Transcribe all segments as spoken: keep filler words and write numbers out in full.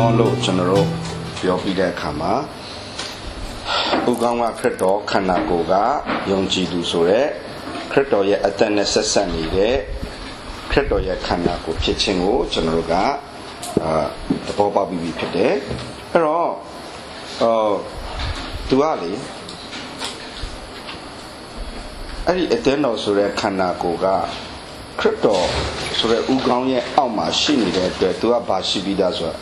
လို့ကျွန်တော်တို့ပြောပြတဲ့အခါမှာဥကောင်းကခရစ်တော်ခန္ဓာကိုယ်ကယုံကြည်သူဆိုတဲ့ခရစ်တော်ရဲ့အသက်နဲ့ဆက်ဆက်နေတဲ့ခရစ်တော်ရဲ့ခန္ဓာကိုယ်ဖြစ်ခြင်းကိုကျွန်တော်တို့ကအာသဘောပေါက်ပြီးပြီဖြစ်တယ်အဲ့တော့အော်သူကလေအဲ့ဒီအသက်တော်ဆိုတဲ့ခန္ဓာကိုယ်ကခရစ်တော်ဆိုတဲ့ဥကောင်းရဲ့အောက်မှာရှိနေတဲ့အတွက်သူကဘာရှိပြီးသားဆိုတော့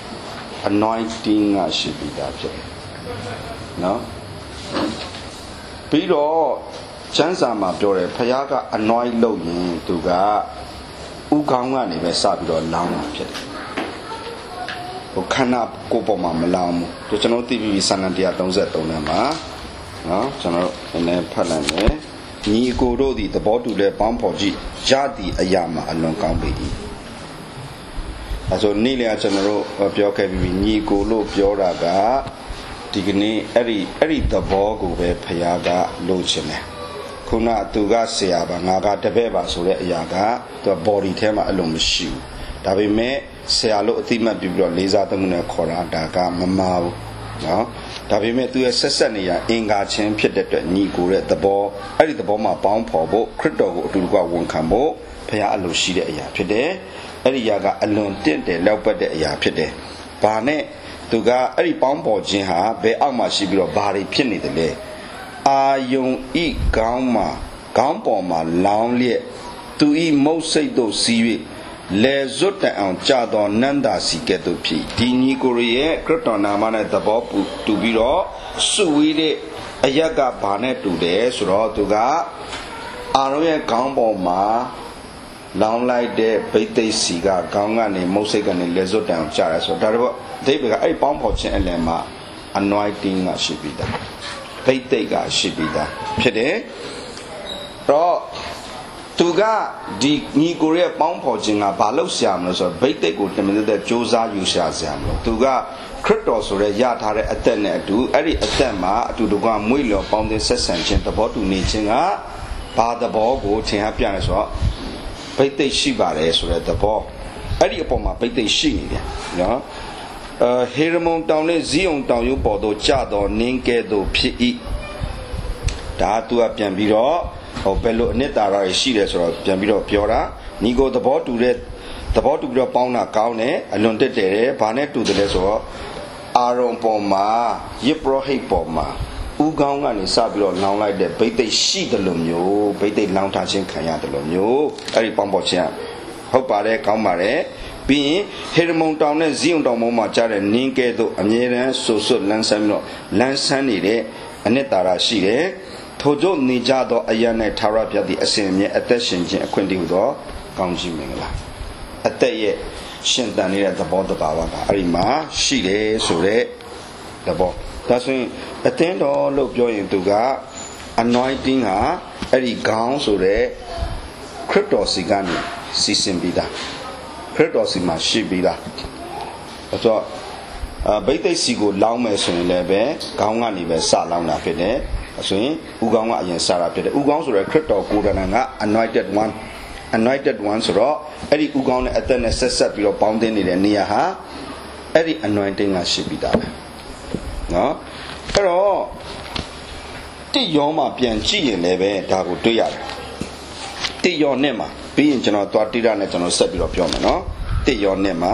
anointing ကရှိပြီးသားဖြစ်တယ်နော်ပြီးတော့ကျမ်းစာမှာပြောတယ်ဖခင်က anoint လုပ်ရင်သူကဥကောင်းကနေပဲစပြီးတော့လောင်းတာဖြစ်တယ်ဟိုခန္ဓာကိုယ်ပေါ်မှာမလောင်းဘူးကျွန်တော်သိပြီးစာလံone thirty-threeထဲမှာနော်ကျွန်တော်နည်းနည်းဖတ်လိုက်မယ်ညီကိုတို့သည်သဘောတူတဲ့ပေါင်းဖော်ကြည့်ရသည့်အရာမှာအလွန်ကောင်းပေ၏အဲဆိုနေ့လျာကျွန်တော်တို့ပြောခဲ့ပြီးညီကိုလို့ပြောတာကဒီကနေ့အဲ့ဒီအဲ့ဒီသဘောကိုပဲဖခင်ကလိုချင်တယ်ခုနသူကဆရာပါငါကတပည့်ပါဆိုတဲ့အရာကသူက body ထဲမှာအလုံးမရှိဘူးဒါပေမဲ့ဆရာလို့အတိမတ်ပြုပြီးတော့လေးစားသမှုနဲ့ခေါ်တာဒါကမမာဘူးနော်ဒါပေမဲ့သူရဲ့ဆက်ဆက်နေရအင်္ဂါချင်းဖြစ်တဲ့အတွက်ညီကိုတဲ့သဘောအဲ့ဒီသဘောမှာပေါင်းဖော်ဖို့ခရစ်တော်ကိုအတူတကွဝန်ခံဖို့ဖခင်အလိုရှိတဲ့အရာဖြစ်တယ်အဲ့ဒီအရာကအလွန်တင့်တယ်လောက်ပတ်တဲ့အရာဖြစ်တယ်ဘာနဲ့သူကအဲ့ဒီပေါင်းဖော်ခြင်းဟာဘယ်အောက်မှာရှိပြီးတော့ဘာတွေဖြစ်နေတယ်လဲအာယုံဤကောင်းမှာကောင်းပေါ်မှာလောင်းလျက်သူဤမုတ်စိတ်တို့စီး၍လေဇွတ်တန်အောင်ကြာတော်နန္တာစီကဲ့သို့ဖြစ်ဒီညီကိုရဲ့ခရစ်တော်နာမနဲ့သဘောတူပြီးတော့စုဝေးတဲ့အရက်ကဘာနဲ့တူတယ်ဆိုတော့သူကအာရုံရဲ့ခေါင်းပေါ်မှာလောင်းလိုက်တဲ့ဗိသိက်စီကခေါင်းကနေမုတ်စိတ်ကနေလေဇွတ်တန်အောင်ကြာတယ်ဆိုတော့ဒါတော့အဓိပ္ပာယ်ကအဲ့ပေါင်းဖော်ခြင်းအလယ်မှာ anointing ကရှိပြီးသားဗိသိက်ကရှိပြီးသားဖြစ်တယ်တော့သူကဒီညီကိုရဲ့ပေါင်းဖော်ခြင်းကဘာလို့ဆရာမလို့ဆိုတော့ဗိသိက်ကိုတမန်တော်တဲ့စ조사ယူရှာဆရာမလို့သူကခရစ်တော်ဆိုတဲ့ရထားတဲ့အသက်နဲ့အတူအဲ့ဒီအသက်မှာအတူတကွမွေ့လျော်ပေါင်းသင်းဆက်ဆံခြင်းသဘောတူနေခြင်းကဘာသဘောကိုထင်ဟပ်ပြလဲဆိုတော့ဗိသိက်ရှိပါတယ်ဆိုတဲ့သဘောအဲ့ဒီအပေါ်မှာဗိသိက်ရှိနေတယ်နော်အဲဟေရမုန်တောင်နဲ့ဇီးအောင်တောင်ရုပ်ပေါ်သို့ကျတော်နင်းကဲ့သို့ဖြစ်၏ဒါသူကပြန်ပြီးတော့ဟိုဘယ်လိုအနှစ်သာရရှိတယ်ဆိုတော့ပြန်ပြီးတော့ပြောတာညီကိုသဘောတူတဲ့သဘောတူပြီးတော့ပေါင်းတာကောင်းတယ်အလွန်တက်တယ်ဘာနဲ့တူတယ်လဲဆိုတော့အာရုံပေါ်မှာယစ်ပရောဟိတ်ပေါ်မှာဥကောင်းကနေစပြီးတော့လောင်းလိုက်တဲ့ဗိသိက်ရှိတယ်လို့မျိုးဗိသိက်လောင်းထားခြင်းခံရတယ်လို့မျိုးအဲ့ဒီပေါင်းပေါ်ခြင်းဟုတ်ပါတယ်ကောင်းပါတယ်ပြီးရင်ဟေရမုန်တောင်နဲ့ဇီးုံတောင်ပေါ်မှာကြားတဲ့နင်းကဲ့သို့အမြဲတမ်းဆူဆွတ်လန်းဆန်းပြီးတော့လန်းဆန်းနေတဲ့အနှစ်သာရရှိတယ်ထို့ကြောင့်နေကြသောအရာနဲ့ထာဝရဘုရားသည်အစဉ်အမြဲအသက်ရှင်ခြင်းအခွင့်တည်းဟူသောကောင်းကြီးမင်္ဂလာအသက်ရဲ့ရှင်သန်နေတဲ့သဘောတဘာဝကအဲ့ဒီမှာရှိတယ်ဆိုတဲ့သဘောဒါဆိုရင်အသင်းတော်လို့ပြောရင်သူက anointing ဟာအဲ့ဒီခေါင်းဆိုတဲ့ခရစ်တော်စီကနေစီစဉ်ပြီးသားခရစ်တော်စီမှာရှိပြီးသားအဲ့တော့ဗိသိက်စီကိုလောင်းမယ်ဆိုရင်လည်းပဲခေါင်းကနေပဲစလောင်းတာဖြစ်တယ်ဆိုရင်ဥကောင်းကအရင်စတာဖြစ်တယ်ဥကောင်းဆိုရယ်ခရစ်တော်ကိုယ်တိုင်က anointed one anointed one ဆိုတော့အဲ့ဒီဥကောင်းနဲ့အသက်နဲ့ဆက်ဆက်ပြီးတော့ပေါင်းသင်းနေတဲ့နေရာဟာအဲ့ဒီ anointing ကရှိပြီးသားပဲနော်အဲ့တော့တိယောမှာပြန်ကြည့်ရင်လည်းပဲဒါကိုတွေ့ရတယ်တိယောနဲ့မှာပြီးရင်ကျွန်တော်သွားတိရနဲ့ကျွန်တော်ဆက်ပြီးတော့ပြောမယ်နော်တိယောနဲ့မှာ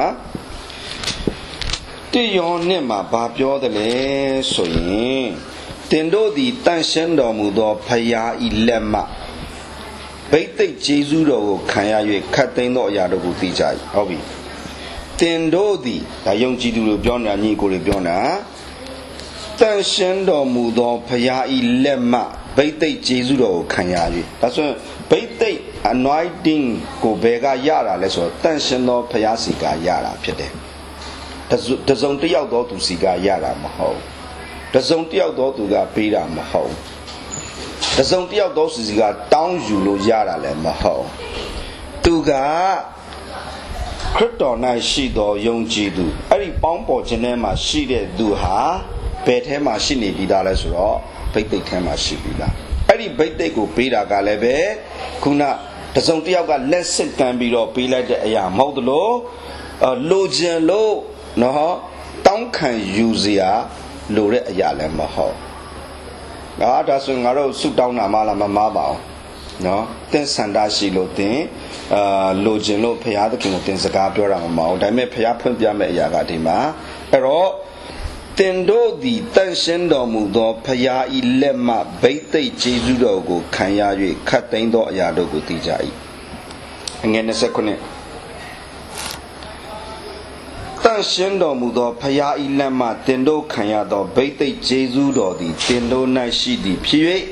တိယောနဲ့မှာဘာပြောတယ်လဲဆိုရင်တင်တို့သည်တန်ရှင်းတော်မူသောဖရာဤလက်မှဗိသိက်ကျေးဇူးတော်ကိုခံရ၍ခတ်သိမ်းသောအရာတို့ကိုသိကြ၏ဟုတ်ပြီတင်တို့သည်ဒါယုံကြည်သူတို့ပြောနေတာညီကိုတွေပြောနေတာတန်ရှင်းတော်မူသောဖရာဤလက်မှဗိသိက်ကျေးဇူးတော်ကိုခံရ၍ဒါဆိုရင်ဗိသိက် anointing ကိုဘယ်ကရတာလဲဆိုတော့တန်ရှင်းသောဖရာစီကရတာဖြစ်တယ်တစုံတစ်ယောက်သောသူစီကရတာမဟုတ်တစုံတစ်ယောက်သောသူကပေးတာမဟုတ်တစုံတစ်ယောက်သောသူစီကတောင်းယူလို့ရတာလည်းမဟုတ်သူကခရစ်တော်၌ရှိသောယုံကြည်သူအဲ့ဒီပေါင်းပေါ်ခြင်းထဲမှာရှိတဲ့သူဟာဘယ်ထဲမှာရှိနေပြီးသားလဲဆိုတော့ဗိသိက်ထဲမှာရှိပြီးသားအဲ့ဒီဗိသိက်ကိုပေးတာကလည်းပဲခုနတစုံတစ်ယောက်ကလက်စစ်ကမ်းပြီးတော့ပေးလိုက်တဲ့အရာမဟုတ်သလိုလိုချင်လို့ no don't can use ya lure a yalem ho. God doesn't narrow suit down a malama no then sandashi lotin uh login lo paya the king of Tensagapura mount I may pay up yame yagadima ero tendo the tension do mudo paya ilema bait jesu go kanya cut the indo yadogo tijai again a second tension do mudo paya ilema tendo kanya do bait jesu do the tendo nashi di pure.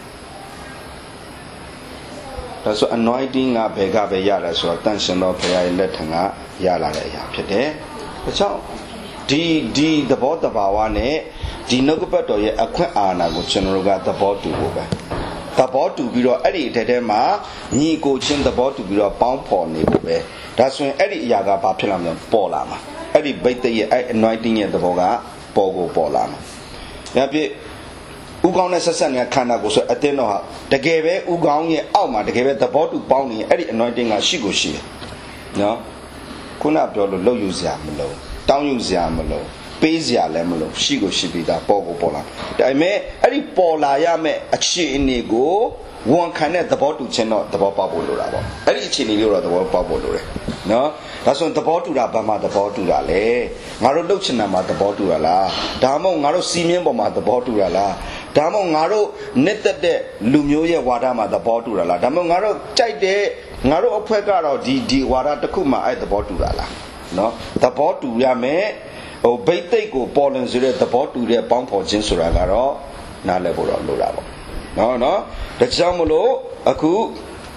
That's what anointing a bega yala so attention of prayer letanga yala yapide. So D D the bot of our ne, D Nogapato ye acquaint Anna go general got the bot to go back. The bot to be Eddie Tedema, ni go chin the bot to be a pound for neighbor. That's when Eddie Yaga Papilam Polama. Eddie bait the anointing at the boga, Bogo Polama. Yapi Ugong necessarily can go so at the no, the gave Ugong ye Alma, the gave the bottle bounty, Eddie anointing a shigoshi. No, Kuna Dolo, low use Yamalo, down use Yamalo, Pazia Lemolo, shigoshi be that Bogo Pola. I may Eddie Pola Yame, a chi in ego, one can at the bottle channel, the Bobo Lurabo. Eddie chini lura the word Bobo Lure. No, that's on the bottle Bama the bottle ale, Maro Luchinama the bottle ala, Damo Maro Simian Boma the bottle ala. Damo ngaro netted de Lumioya Wadama the Botturala. Damo ngaro chide ngaro opegaro di di wada takuma at the Botturala. No, the Botu Yame o Bate go Poland Zure the Botu de Pompo Jinsuragaro, Naleboro Lurabo. No, no, the Jamulo Aku.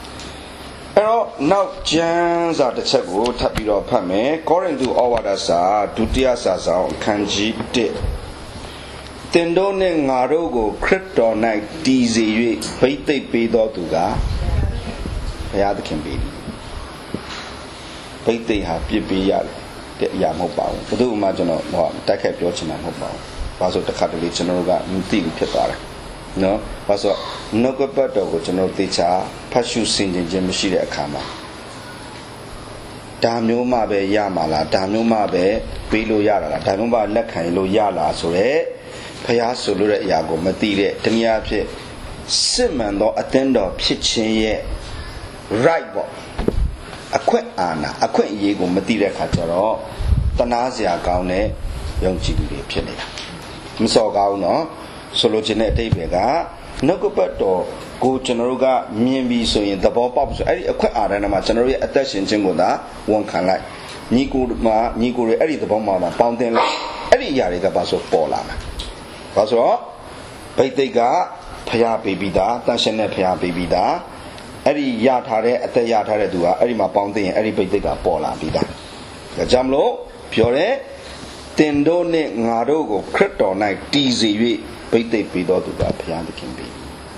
Now, Jans are the Chago, Tapiro Pame, according to Owadasa, Dutiasa, Kanji de. Tendo ne ngarogo crypto night dizi bait pedo to ga Payad can be bait have pipi yam hopao. Do imagine no take up your chin and hopao. Paso the Catholic general got Muti Pipara. No, Paso no good but go general teacher, Pashu singing Jemishira Kama. Damno mabe yamala, damno mabe, Pilo Yara, Damuma Lakan lo Yala, so eh. Paya Solura Yago Matire, Tania Pit, Simon or attender pitching ye, right bo. A quick Anna, a quick Yego Matire Cataro, Tanazia Gaune, young Chili Pili. Miso Gauno, Solo Genete Vega, no go but or go Generoga, me and be so in the Bob Bobs, a quick Anna, generally attention Jingoda, one can like Nico Ma, Nico, Eddie the Bomber, Pounding, Eddie Yari the Basso Polana. Paso, Paitega, Paya Babida, Tanshane Paya Babida, Eddie Yatare at the Yatare Dua, Erima Pounding, Eddie Paitega Pola Bida. The Jamlo, Pure, Tendone Narogo, Crypto Night, D Z, Paite Pido to the Pian can be.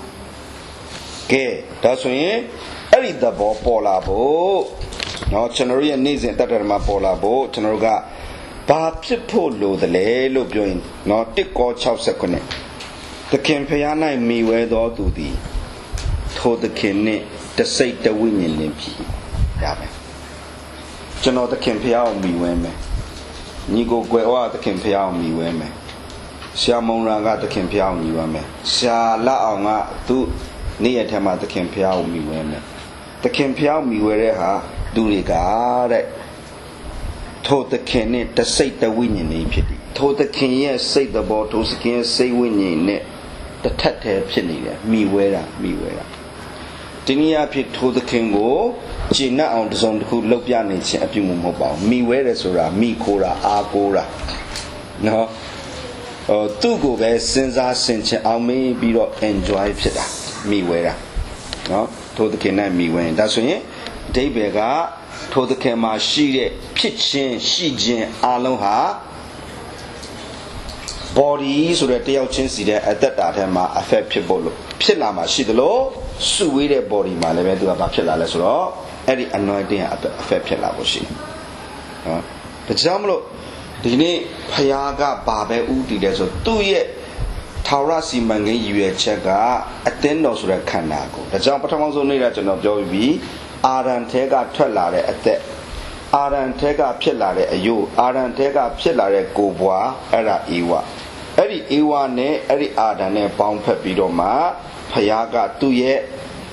Gay, that's when Eddie the Bo Pola Bo, no Chenoria needs it that Erma Pola Bo, Chenoga. Polo the lelo join, not take or chow second. The campaiana me where do do thee. Told the king to say the winning limpy. Yabe. General the campaiao me women. Nigo Gueva the campaiao me women. Siamon Ranga the campaiao me women. Sia la anga do near Tama the campaiao me women. The campaiao me where ha do regard. Told the king to say the winning pity. Told the king yes, say the bottles again, say winning it. The tatter penny, me wear, me wear. Tinia pit told the king go, Gina on the zone who look yanich at you mobile. Me wear sura, me cora, agora. No, oh, two go there since I sent I may be enjoy pita. Me wear. No, told the king and me when that's when David got. Told the Kema she pitching, she jin, aloha body so that they are changing at that time. Affect people, Pilama, she the law, sweet body, my level to a Pilla less law, any anointing affect Pilla was she. The Jamlo, the name Payaga Babe Udi, there's a two year Taurasi Mangi, you a checker, attend those recanago. The Jampatamos only that of Joy B. Aran Tega Twelare at the အာရန်ထဲကဖြစ်လာတဲ့အယိုးအာရန်ထဲကဖြစ်လာတဲ့ကိုဘွားအဲ့ဒါဧဝအဲ့ဒီဧဝနဲ့အဲ့ဒီအာဒံနဲ့ပေါင်းဖက်ပြီးတော့မှဖယားကသူ့ရဲ့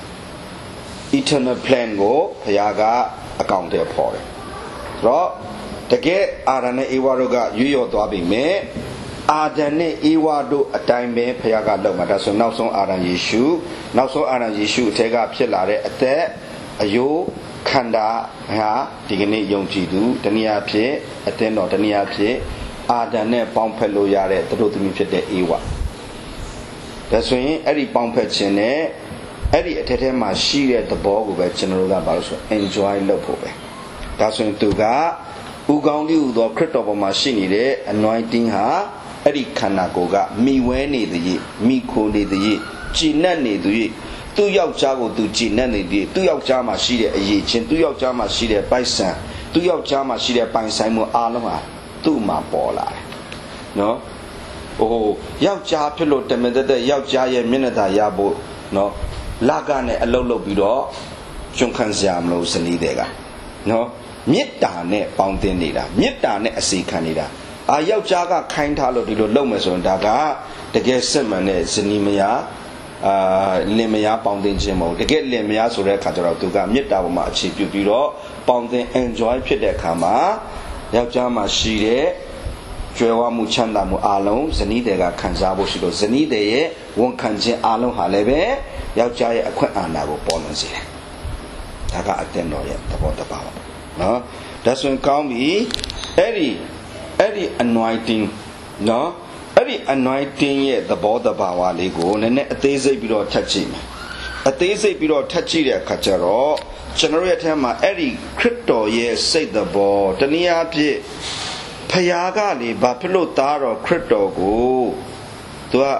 eternal plan ကိုဖယားကအကောင့်ထဲပေါ်တယ်ဆိုတော့တကယ်အာဒံနဲ့ဧဝတို့ကရွေ့ရော်သွားပြီမဲ့အာဒံနဲ့ဧဝတို့အတိုင်းပဲဖယားကလုပ်မှာဒါဆိုနောက်ဆုံးအာဒံယေရှုနောက်ဆုံးအာဒံယေရှုအထက်ကဖြစ်လာတဲ့အသက်အယိုးခန္ဓာဟာဒီကနေ့ယုံကြည်သူတနည်းအားဖြင့်အသင်းတော်တနည်းအားဖြင့်အာဒံနဲ့ပေါင်းဖက်လို့ရတဲ့သူတို့သမီးဖြစ်တဲ့ဧဝဒါဆိုရင်အဲ့ဒီပေါင်းဖက်ခြင်းနဲ့အဲ့ဒီအထက်ထဲမှာရှိတဲ့သဘောကိုပဲကျွန်တော်တို့ကဘာလို့ဆို enjoy လုပ်ဖို့ပဲဒါဆိုရင်သူကဥကောင်းကြီးဟူသောခရစ်တော်ပေါ်မှာရှိနေတဲ့ anointing ဟာအဲ့ဒီခန္ဓာကိုယ်ကမိဝဲနေသည်မိခိုနေသည်ကြည်နက်နေသည်သူ့ယောက်ျားကိုသူကြည်နက်နေသည်သူ့ယောက်ျားမှာရှိတဲ့အရေးချင်းသူ့ယောက်ျားမှာရှိတဲ့ပိုက်ဆံသူ့ယောက်ျားမှာရှိတဲ့ပိုင်ဆိုင်မှုအားလုံးဟာသူ့မှာပေါ်လာတယ်နော်ဟိုယောက်ျားဖြစ်လို့တမန်သက်သက်ယောက်ျားရဲ့မျက်နှာသာရဖို့နော်လကနဲ့အလုပ်လုပ်ပြီးတော့ကျွန်ခံစရာမလိုစနည်းတွေကနော်မေတ္တာနဲ့ပေါင်းတင်နေတာမေတ္တာနဲ့အစီခံနေတာအာယောက်ျားကခိုင်းထားလို့ဒီလိုလုပ်မယ်ဆိုရင်ဒါကတကယ်စစ်မှန်တဲ့ဇနီးမယားအာလင်မယားပေါင်းတင်ခြင်းမဟုတ်တကယ်လင်မယားဆိုတဲ့အခါကျတော့သူကမေတ္တာပေါ်မှာအခြေပြုပြီးတော့ပေါင်းတင် enjoy ဖြစ်တဲ့အခါမှာယောက်ျားမှာရှိတဲ့ကျွဲဝမှုချမ်းသာမှုအလုံးဇနီးတွေကခံစားဖို့ရှိလို့ဇနီးတွေရဲ့ဝန်ခံခြင်းအလုံးဟာလည်းပဲယောက်ျားရဲ့အခွင့်အာဏာကိုပေါ်လွင်စေတယ်ဒါကအသင်းတော်ရဲ့သဘောတဘာဝနော်ဒါဆိုရင်ကောင်းပြီအဲ့ဒီအဲ့ဒီ anointing နော်အဲ့ဒီ anointing ရဲ့သဘောတဘာဝလေးကိုနည်းနည်းအသေးစိတ်ပြီးတော့ထပ်ကြည့်မယ်အသေးစိတ်ပြီးတော့ထပ်ကြည့်တဲ့အခါကျတော့ကျွန်တော်ရဲ့အထက်မှာအဲ့ဒီခရစ်တော်ရဲ့စိတ်သဘောတနည်းအားဖြင့်ဖယားကလေဘာဖြစ်လို့သားတော်ခရစ်တော်ကိုသူက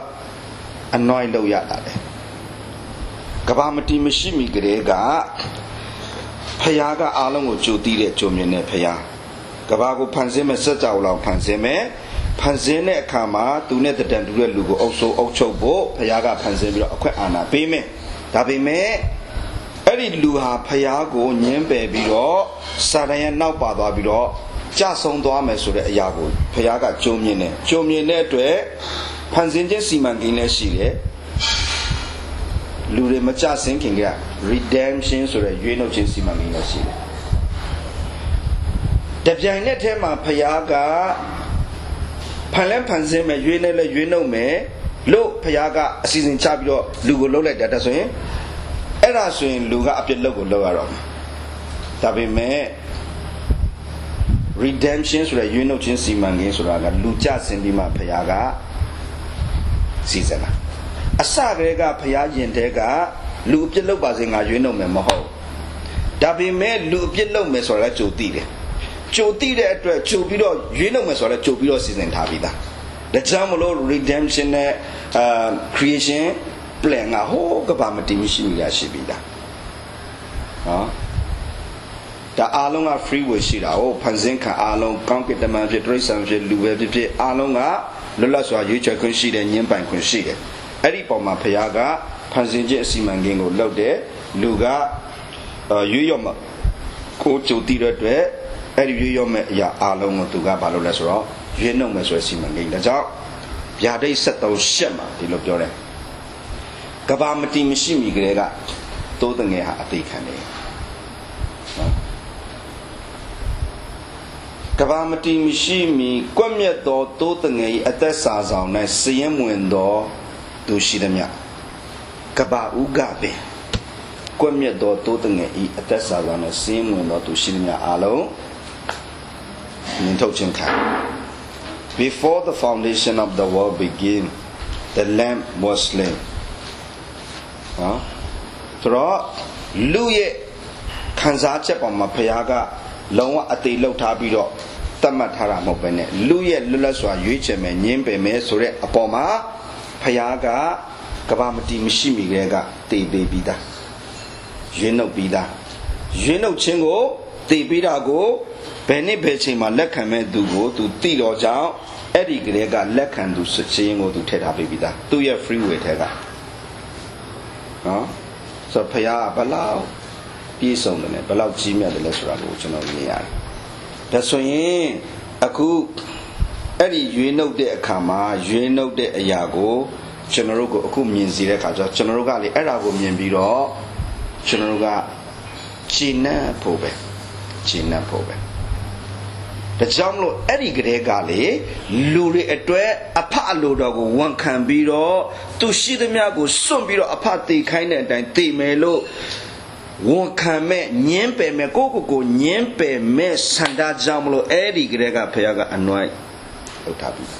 anoint လုပ်ရတာလေကဘာမတီမရှိမိကလေးကဖယားကအားလုံးကိုကြိုတီးတဲ့ကြိုမြင်တဲ့ဖယားကဘာကိုဖန်ဆင်းမဲ့စက်ကြောင်လောင်ဖန်ဆင်းမဲ့ဖန်ဆင်းတဲ့အခါမှာသူနဲ့တတန်တူတဲ့လူကိုအုပ်ဆိုးအုပ်ချုပ်ဖို့ဖယားကဖန်ဆင်းပြီးတော့အခွင့်အာဏာပေးမယ်ဒါပေမဲ့အဲ့ဒီလူဟာဖယားကိုညှင်းပယ်ပြီးတော့စာတန်ရဲ့နောက်ပါသွားပြီးတော့ကြဆုံးသွားမယ်ဆိုတဲ့အရာကိုဖယားကကြုံမြင်တယ်ကြုံမြင်တဲ့အတွက်ဖန်ဆင်းခြင်းစီမံကိန်းလည်းရှိတယ်လူတွေမကြဆင်းခင်က redemption ဆိုတဲ့ရွေးနှုတ်ခြင်းစီမံကိန်းလည်းရှိတယ်တပြိုင်နက်တည်းမှာဖယားကဖန်လဲဖန်ဆင်းမယ်ရွေးနေလဲရွေးနှုတ်မယ်လို့ဖယားကအစီအစဉ်ချပြီးတော့လူကိုလှုပ်လိုက်တာဆိုရင်အဲ့ဒါဆိုရင်လူကအပြစ်လုပ်ကိုလုပ်ရတော့မယ်ဒါပေမဲ့ redemption ဆိုတဲ့ရွေးနှုတ်ခြင်းစီမံကိန်းဆိုတာကလူကြဆင်းပြီးမှဖယားကစီစဉ်တာအစကတည်းကဖယားရင်တဲကလူအပြစ်လုပ်ပါစေငါရွေးနှုတ်မယ်မဟုတ်ဒါပေမဲ့လူအပြစ်လုပ်မယ်ဆိုတာလည်းကြိုသိတယ်ကြိုသိတဲ့အတွက်ကြိုပြီးတော့ရွေးနှုတ်မယ်ဆိုတာလည်းကြိုပြီးတော့စီစဉ်ထားပြီးသားဒါကြောင့်မလို့ redemption နဲ့အာ creation plan ကဟိုးကဘာမတည်မရှိမိရရှိပြီးသားနော်ဒါအားလုံးက free will ရှိတာဟုတ်ဖန်ဆင်းခံအားလုံးကောင်းကင်တမန်ဖြစ်တိရစ္ဆာန်ဖြစ်လူပဲဖြစ်ဖြစ်အားလုံးကလွတ်လပ်စွာရွေးချယ်ခွင့်ရှိတယ်ညှင်းပိုင်ခွင့်ရှိတယ်အဲ့ဒီပုံမှာဖယားကဖန်ဆင်းခြင်းအစီအမံကိန်းကိုလုပ်တယ်လူကရွေးရော့မှာကိုကြိုတည်တဲ့အတွက်အဲ့ဒီရွေးရော့မဲ့အရာအားလုံးကိုသူကဘာလုပ်လဲဆိုတော့ရွေးနှုတ်မယ်ဆိုတဲ့စီမံကိန်းဒါကြောင့်ဗျာဒိတ်ဆက်သုံးရှက်မှာဒီလိုပြောတယ်ကဘာမတီမရှိမီကလေးကသိုးတငယ်ဟာအသေးခံတယ်နော်ကဘာမတီမရှိမီကွက်မြတ်သောသိုးတငယ်၏အသက်စာဆောင်၌စည်ရင်ဝင်သောသူရှိသည်မြကဘာဥကပင်ကွက်မြတ်သောသိုးတငယ်၏အသက်စာဆောင်၌စည်ရင်ဝင်သောသူရှိသည်မြအားလုံးမြင်ထုတ်ခြင်းခံ Before the foundation of the world began the lamb was slain ဟောဆိုတော့လူရဲ့ခံစားချက်ပေါ်မှာဘုရားကလုံးဝအသေးလောက်ထားပြီးတော့သတ်မှတ်ထားတာမဟုတ်ပဲနဲ့လူရဲ့လွတ်လပ်စွာရွေးချယ်မယ်ညင်းပယ်မယ်ဆိုတဲ့အပေါ်မှာဘုရားကကဘာမတီမရှိမိတဲ့ကတည်ပေးပြီးသားရွေးနှုတ်ပြီးသားရွေးနှုတ်ခြင်းကိုတည်ပြီးတာကိုဘယ်နှစ်ဘယ်ချိန်မှာလက်ခံမဲ့သူကိုသူသိတော့ကြောင်းအဲ့ဒီကလေးကလက်ခံသူစစ်ချင်းကိုသူထည့်ထားပေးပြီးသားသူ့ရဲ့ free will ထဲကနော်ဆိုတော့ဘုရားကဘလောက်ပြည့်စုံတယ်လဲဘလောက်ကြီးမြတ်တယ်လဲဆိုတာကိုကျွန်တော်မြင်ရတယ်ဒါဆိုရင်အခုအဲ့ဒီရွေးနှုတ်တဲ့အခါမှာရွေးနှုတ်တဲ့အရာကိုကျွန်တော်တို့ကိုအခုမြင်စီတဲ့အခါကျတော့ကျွန်တော်တို့ကလေအဲ့ဒါကိုမြင်ပြီးတော့ကျွန်တော်တို့ကဂျင်းနဲ့ဖို့ပဲဂျင်းနဲ့ဖို့ပဲဒါကြောင့်မလို့အဲ့ဒီကလေးကလေလူတွေအတွက်အဖအလိုတော်ကိုဝန်ခံပြီးတော့သူရှိသမျှကိုစွန့်ပြီးတော့အဖတည်ခိုင်းတဲ့အတိုင်းတည်မယ်လို့ဝန်ခံမဲ့ညင်းပယ်မဲ့ကိုကိုကိုညင်းပယ်မဲ့ဆန္ဒကြောင့်မလို့အဲ့ဒီကလေးကဖခင်ကအနွိုက်လုပ်ထားပြီ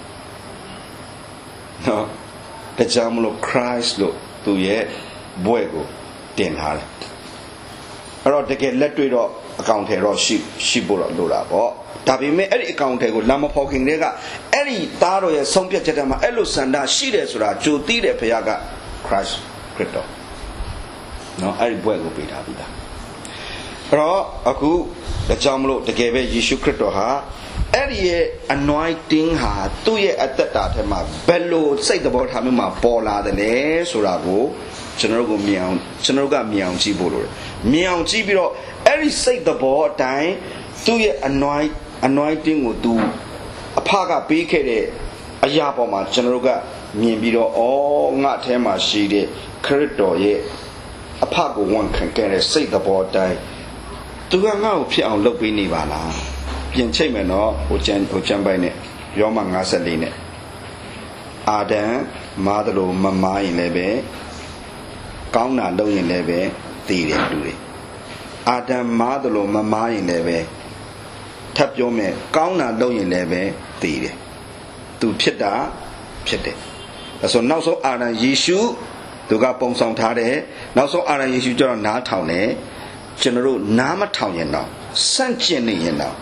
နော်ဒါကြောင့်မလို့ Christ လို့သူရဲ့ဘွဲ့ကိုတင်ထားတယ်အဲ့တော့တကယ်လက်တွေ့တော့အကောင့်ထဲတော့ရှိရှိဖို့တော့လိုတာပေါ့ဒါပေမဲ့အဲ့ဒီအကောင့်ထဲကိုလာမဖော်ခင်တည်းကအဲ့ဒီသားတော်ရဲ့ဆုံးဖြတ်ချက်တွေမှာအဲ့လိုစန္ဒရှိတယ်ဆိုတာကြိုသိတဲ့ဖခင်က Christ ခရစ်တော်နော်အဲ့ဒီဘွဲ့ကိုပေးထားပြီလားအဲ့တော့အခုဒါကြောင့်မလို့တကယ်ပဲယေရှုခရစ်တော်ဟာအဲ့ဒီရဲ့ anointing ဟာသူ့ရဲ့အသက်တာထဲမှာဘယ်လိုစိတ်သဘောထားမျိုးမှာပေါ်လာတယ်လဲဆိုတာကိုကျွန်တော်တို့ကိုမြင်အောင်ကျွန်တော်တို့ကမြင်အောင်ကြည့်ဖို့လိုတယ်မြင်အောင်ကြည့်ပြီးတော့အဲ့ဒီစိတ်သဘောအတိုင်းသူ့ရဲ့ anoint anointing ကိုသူအဖကပေးခဲ့တဲ့အရာပေါ်မှာကျွန်တော်တို့ကမြင်ပြီးတော့ဩငါ့အထဲမှာရှိတဲ့ခရစ်တော်ရဲ့အဖကိုဝန်ခံခဲ့တဲ့စိတ်သဘောအတိုင်းသူကငါ့ကိုဖြစ်အောင်လုပ်ပေးနေပါလားပြင်ချိတ်မယ်နော်ဟိုကျန်ဟိုကျန်ပိုင်နဲ့ယောမ၅၄နဲ့အာဒံမာသလိုမမားရင်လည်းပဲကောင်းတာလုပ်ရင်လည်းပဲသိတယ်တူတယ်အာဒံမာသလိုမမားရင်လည်းပဲထပ်ပြောမယ်ကောင်းတာလုပ်ရင်လည်းပဲသိတယ်သူဖြစ်တာဖြစ်တယ်ဒါဆိုနောက်ဆုံးအာဒံယေရှုသူကပုံဆောင်ထားတယ်နောက်ဆုံးအာဒံယေရှုကျတော့နားထောင်တယ်ကျွန်တော်တို့နားမထောင်ရင်တော့စန့်ကျင်နေရင်တော့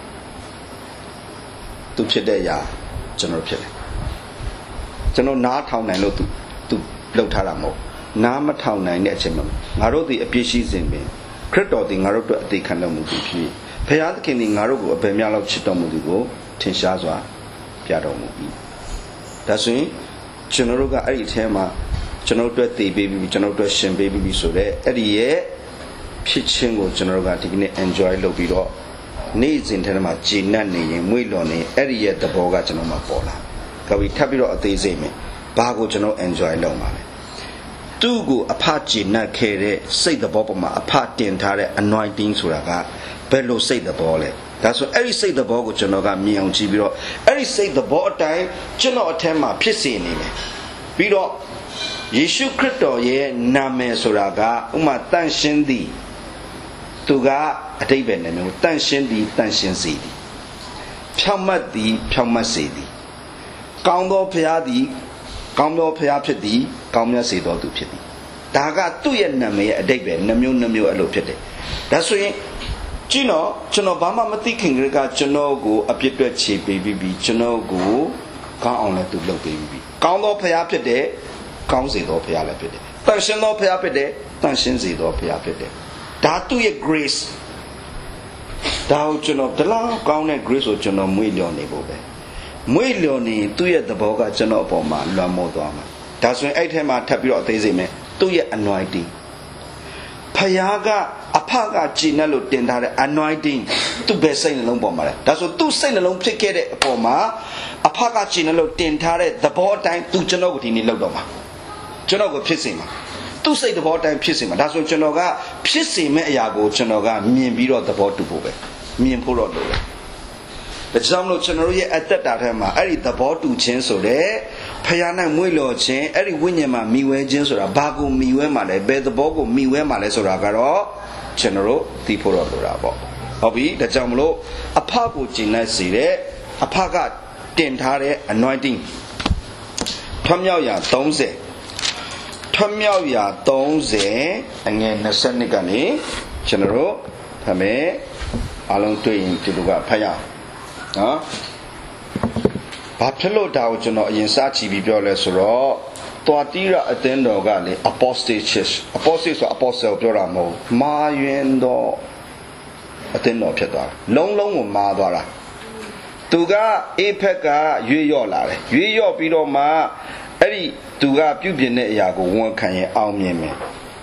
သူဖြစ်တဲ့အရာကျွန်တော်ဖြစ်တယ်ကျွန်တော်နားထောင်နိုင်လို့သူသူလှုပ်ထားတာမဟုတ်နားမထောင်နိုင်တဲ့အချိန်မှာငါတို့ဒီအပြည့်ရှိစဉ်ပင်ခရစ်တော်ဒီငါတို့အတွက်အသေးခံတော်မူသူဖြစ်ဘုရားသခင်ဒီငါတို့ကိုအပေများလောက်ချစ်တော်မူသူကိုထင်ရှားစွာပြတော်မူပြီဒါဆိုရင်ကျွန်တော်တို့ကအဲ့ဒီအထဲမှာကျွန်တော်တို့အတွက်တည်ပေးပြီးကျွန်တော်တို့အတွက်ရှင်ပေးပြီးဆိုတော့အဲ့ဒီရဲ့ဖြစ်ခြင်းကိုကျွန်တော်တို့ကဒီကနေ့ enjoy လုပ်ပြီးတော့နေ့စဉ်ထဲမှာဂျင်းနဲ့နေရင်မွေ့လွန်နေအဲ့ဒီရဲ့သဘောကကျွန်တော်မှပေါ်လာကြပြီထပ်ပြီးတော့အသေးစိတ်မယ်ဘာကိုကျွန်တော် enjoy လုပ်မှာလဲသူ့ကိုအဖဂျင်းနဲ့ခဲ့တဲ့စိတ်သဘောပေါ်မှာအဖတင်ထားတဲ့ anointing ဆိုတာကဘယ်လိုစိတ်သဘောလဲဒါဆိုအဲ့ဒီစိတ်သဘောကိုကျွန်တော်ကမြင်အောင်ကြည့်ပြီးတော့အဲ့ဒီစိတ်သဘောအတိုင်းကျွန်တော်အထက်မှာဖြစ်စေနေမယ်ပြီးတော့ယေရှုခရစ်တော်ရဲ့နာမည်ဆိုတာကဥမာတန်ရှင်းသည်သူကအတိတ်ပဲနဲ့မျိုးတန်ရှင်းသည်တန်ရှင်းစေသည်ဖြောင့်မတ်သည်ဖြောင့်မတ်စေသည်ကောင်းသောဘုရားသည်ကောင်းသောဘုရားဖြစ်သည်ကောင်းမြတ်စေသောသူဖြစ်သည်ဒါကသူ့ရဲ့နာမည်ရဲ့အတိတ်ပဲနှမျိုးနှမျိုးအဲ့လိုဖြစ်တယ်ဒါဆိုရင်ကြည့်နော်ကျွန်တော်ဘာမှမသိခင်ကကျွန်တော်ကိုအပြစ်တွက်ချေပေးပြီးပြီးကျွန်တော်ကိုကောင်းအောင်လည်းသူလုပ်ပေးပြီးကောင်းသောဘုရားဖြစ်တယ်ကောင်းစေသောဘုရားလည်းဖြစ်တယ်တန်ရှင်းသောဘုရားဖြစ်တယ်တန်ရှင်းစေသောဘုရားဖြစ်တယ်ဒါသူ့ရဲ့ grace ဒါကိုကျွန်တော်ဒီလောက်ကောင်းတဲ့ grace ကိုကျွန်တော်မွေ့လျော်နေဖို့ပဲမွေ့လျော်နေသူ့ရဲ့သဘောကကျွန်တော်အပေါ်မှာလွှမ်းမိုးသွားမှာဒါဆိုရင်အဲ့ထဲမှာထပ်ပြီးတော့အသေးစိတ်မယ်သူ့ရဲ့ anointing ဖယားကအဖကကြည်နဲ့လို့တင်ထားတဲ့ anointing သူ့ပဲစိတ်နှလုံးပေါ်မှာလဲဒါဆိုသူ့စိတ်နှလုံးဖြစ်ခဲ့တဲ့အပေါ်မှာအဖကကြည်နဲ့လို့တင်ထားတဲ့သဘောအတိုင်းသူကျွန်တော်ကိုဒီနေ့လောက်တော့မှာကျွန်တော်ကိုဖြစ်စေမှာသူ့စိတ်သဘောတိုင်းဖြစ်စေမှာဒါဆိုကျွန်တော်ကဖြစ်စေမဲ့အရာကိုကျွန်တော်ကမြင်ပြီးတော့သဘောတူဖို့ပဲမြင်ဖို့တော့လိုတယ်ဒါကြောင့်မလို့ကျွန်တော်ရဲ့အသက်တာထဲမှာအဲ့ဒီသဘောတူခြင်းဆိုတဲ့ဖယား၌မွေ့လျော်ခြင်းအဲ့ဒီဝိညာဉ်မှာမိဝဲခြင်းဆိုတာဘာကိုမိဝဲမှာလဲဘယ်သဘောကိုမိဝဲမှာလဲဆိုတာကတော့ကျွန်တော်တို့သိဖို့တော့လိုတာပေါ့ဟုတ်ပြီဒါကြောင့်မလို့အဖကိုကျင့်လိုက်စေတဲ့အဖကတင်ထားတဲ့ anointing ထွံ့မြောက်ရာ၃၀ထွံ့မြောက်ရာ၃၀အငယ်၂၂ကနေကျွန်တော်တို့ဖတ်မယ်အားလုံးတွေ့ရင်ဒီလိုကဖတ်ရအောင်နော်ဘာဖြစ်လို့ဒါကိုကျွန်တော်အရင်စချီပြီးပြောလဲဆိုတော့တွာတိရအသင်းတော်ကလေ apostate church apostate ဆို apostle ပြောတာမဟုတ်မာယွင်တော်အသင်းတော်ဖြစ်သွားတာလုံးလုံးကိုမာသွားတာသူကအေဖက်ကရွေ့ရော့လာတယ်ရွေ့ရော့ပြီးတော့မှအဲ့ဒီသူကပြုပြင်တဲ့အရာကိုဝန်ခံရင်အောင်မြင်မယ်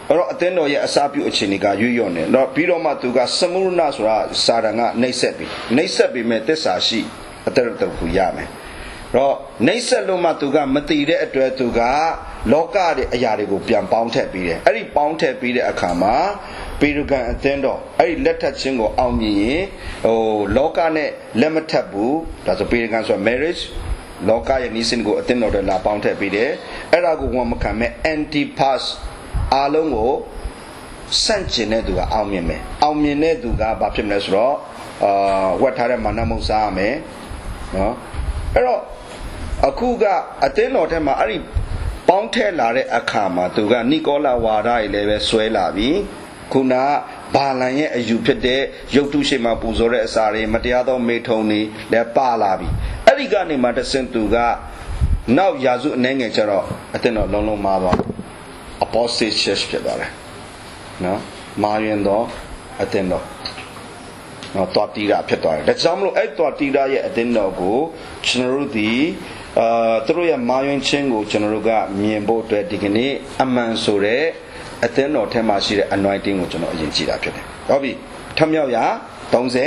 alors attendo ye asapu achini ka yuyo ne no biro ma tu ka samurna sura saranga naisat bi naisat bi me tissa shi atar tar ku ya me ro naisat lo ma tu ka mati de atwe tu ka loka de aya de ko pian paung thet pi de ai paung thet pi de akha ma Perukan attendo ai let that chin ko aung min yin ho loka ne let ma that bu da so perukan so marriage loka ye ni sin ko attendo de la paung thet pi de ai da ko wan ma khan me anti pass အားလုံးကိုစန့်ကျင်တဲ့သူကအောင်မြင်မယ်အောင်မြင်တဲ့သူကဘာဖြစ်မလဲဆိုတော့အာဝတ်ထားတဲ့မာနမုတ်စားရမယ်နော်အဲ့တော့အခုကအတင်းတော်ထဲမှာအဲ့ဒီပေါင်းထည့်လာတဲ့အခါမှာသူကနိကောလာဝါဒကြီးလည်းပဲဆွဲလာပြီခုနဘာလန်ရဲ့အယူဖြစ်တဲ့ရုပ်တုရှိမှပူဇော်တဲ့အစာတွေမတရားသောမေထုံတွေလည်းပါလာပြီအဲ့ဒီကနေမှတဆင့်သူကနောက်ရာစုအနေငယ်ကျတော့အတင်းတော်လုံးလုံးမှာပါapostate church ဖြစ်သွားတယ်နော်မာယင်တော့အတင်းတော့နော်တော်တီရာဖြစ်သွားတယ်ဒါကြောင့်မလို့အဲ့တော်တီရာရဲ့အတင်းတော်ကိုကျွန်တော်တို့ဒီအာသူတို့ရဲ့မာယင်ချင်းကိုကျွန်တော်တို့ကမြင်ဖို့အတွက်ဒီကနေ့အမှန်ဆိုတဲ့အတင်းတော်ထဲမှာရှိတဲ့ anointing ကိုကျွန်တော်အရင်ကြည့်တာဖြစ်တယ်ဟုတ်ပြီထမြောက်ရာ30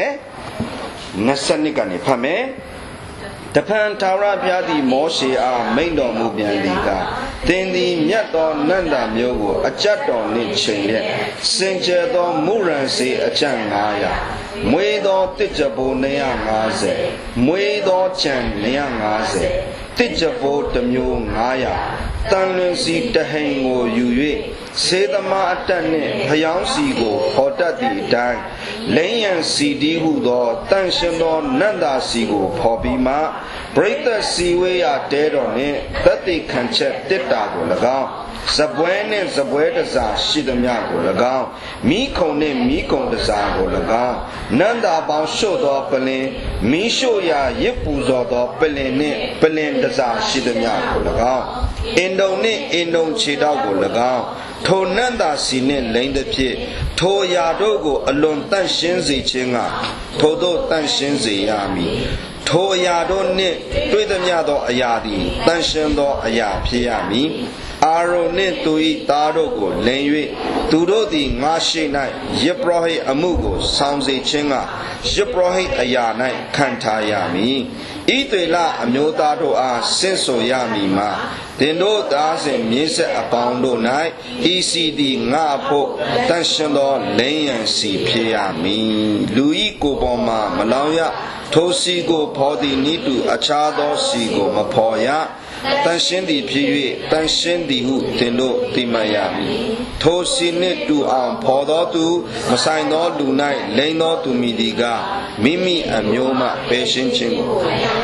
22ကနေဖတ်မယ်တဖန်ထာဝရဘုရားသည်မောရှေအားမိန့်တော်မူပြန်သည်ကသင်သည်မြတ်သောနန္တာမျိုးကိုအကြတ်တော်နှင့်ချိန်လျက်စင်ကြယ်သောမုရန်စေအကြံ900မွေသောတစ်ကြပိုး250မွေသောကြံ250တစ်ကြပိုးတစ်မျိုး900တန်လွင်စီတဟိန်ကိုယူ၍စေသမာအတက်နှင့်ဖျောင်းစီကိုခေါ်တတ်သည့်အတိုင်းလိမ့်ရန်စီတီးဟုသောတန်ရှင်သောနန္တာစီကိုဖော်ပြီးမှပရိသတ်စီဝေးရတဲတော်နှင့်တတ်သိခံချက်တစ်တာကို၎င်းစပွဲနှင့်စပွဲတစားရှိသမျှကို၎င်းမိခုံနှင့်မိခုံတစားကို၎င်းနန္တာပေါင်းရှို့သောပလင်မိရှို့ရာရစ်ပူဇော်သောပလင်နှင့်ပလင်တစားရှိသမျှကို၎င်းအင်ဒုံနှင့်အင်ဒုံခြေထောက်ကို၎င်းထိုနန္တာစီနှင့်လိမ့်သည်ဖြင့်ထိုရာတို့ကိုအလွန်တန့်ရှင်းစေခြင်းကထိုတို့တန့်ရှင်းစေရမည်ထိုအရာတို့နှင့်တွေ့သမျှသောအရာသည်တန့်ရှင်းသောအရာဖြစ်ရမည်အာရုန်နှင့်သူ၏သားတို့ကိုလင်၍သူတို့သည်ငါရှိ၌ယေဘရဟိအမှုကိုဆောင်စေခြင်းကယေဘရဟိအရာ၌ခံထားရမည်ဤတွေလအမျိုးသားတို့အားဆင့်ဆိုရမည်မှာတင်တို့သားစဉ်မြေဆက်အပေါင်းတို့၌ဤစီသည်ငါဖို့တန်ရှင်သောလိမ့်ရန်စီဖြစ်ရမည်လူဤကိုယ်ပေါ်မှာမလောင်ရထိုစီကိုဖော်သည်နိတုအခြားသောစီကိုမဖော်ရတန်ရှင်းသည်ဖြစ်၍တန်ရှင်းသည်ဟုသင်တို့သိမှတ်ရမည်ထိုစီနှင့်တူအောင်ဖော်သောသူမဆိုင်သောလူ၌လိမ့်သောသူမည်ဒီကမိမိအမျိုးမှပယ်ရှင်းခြင်းကို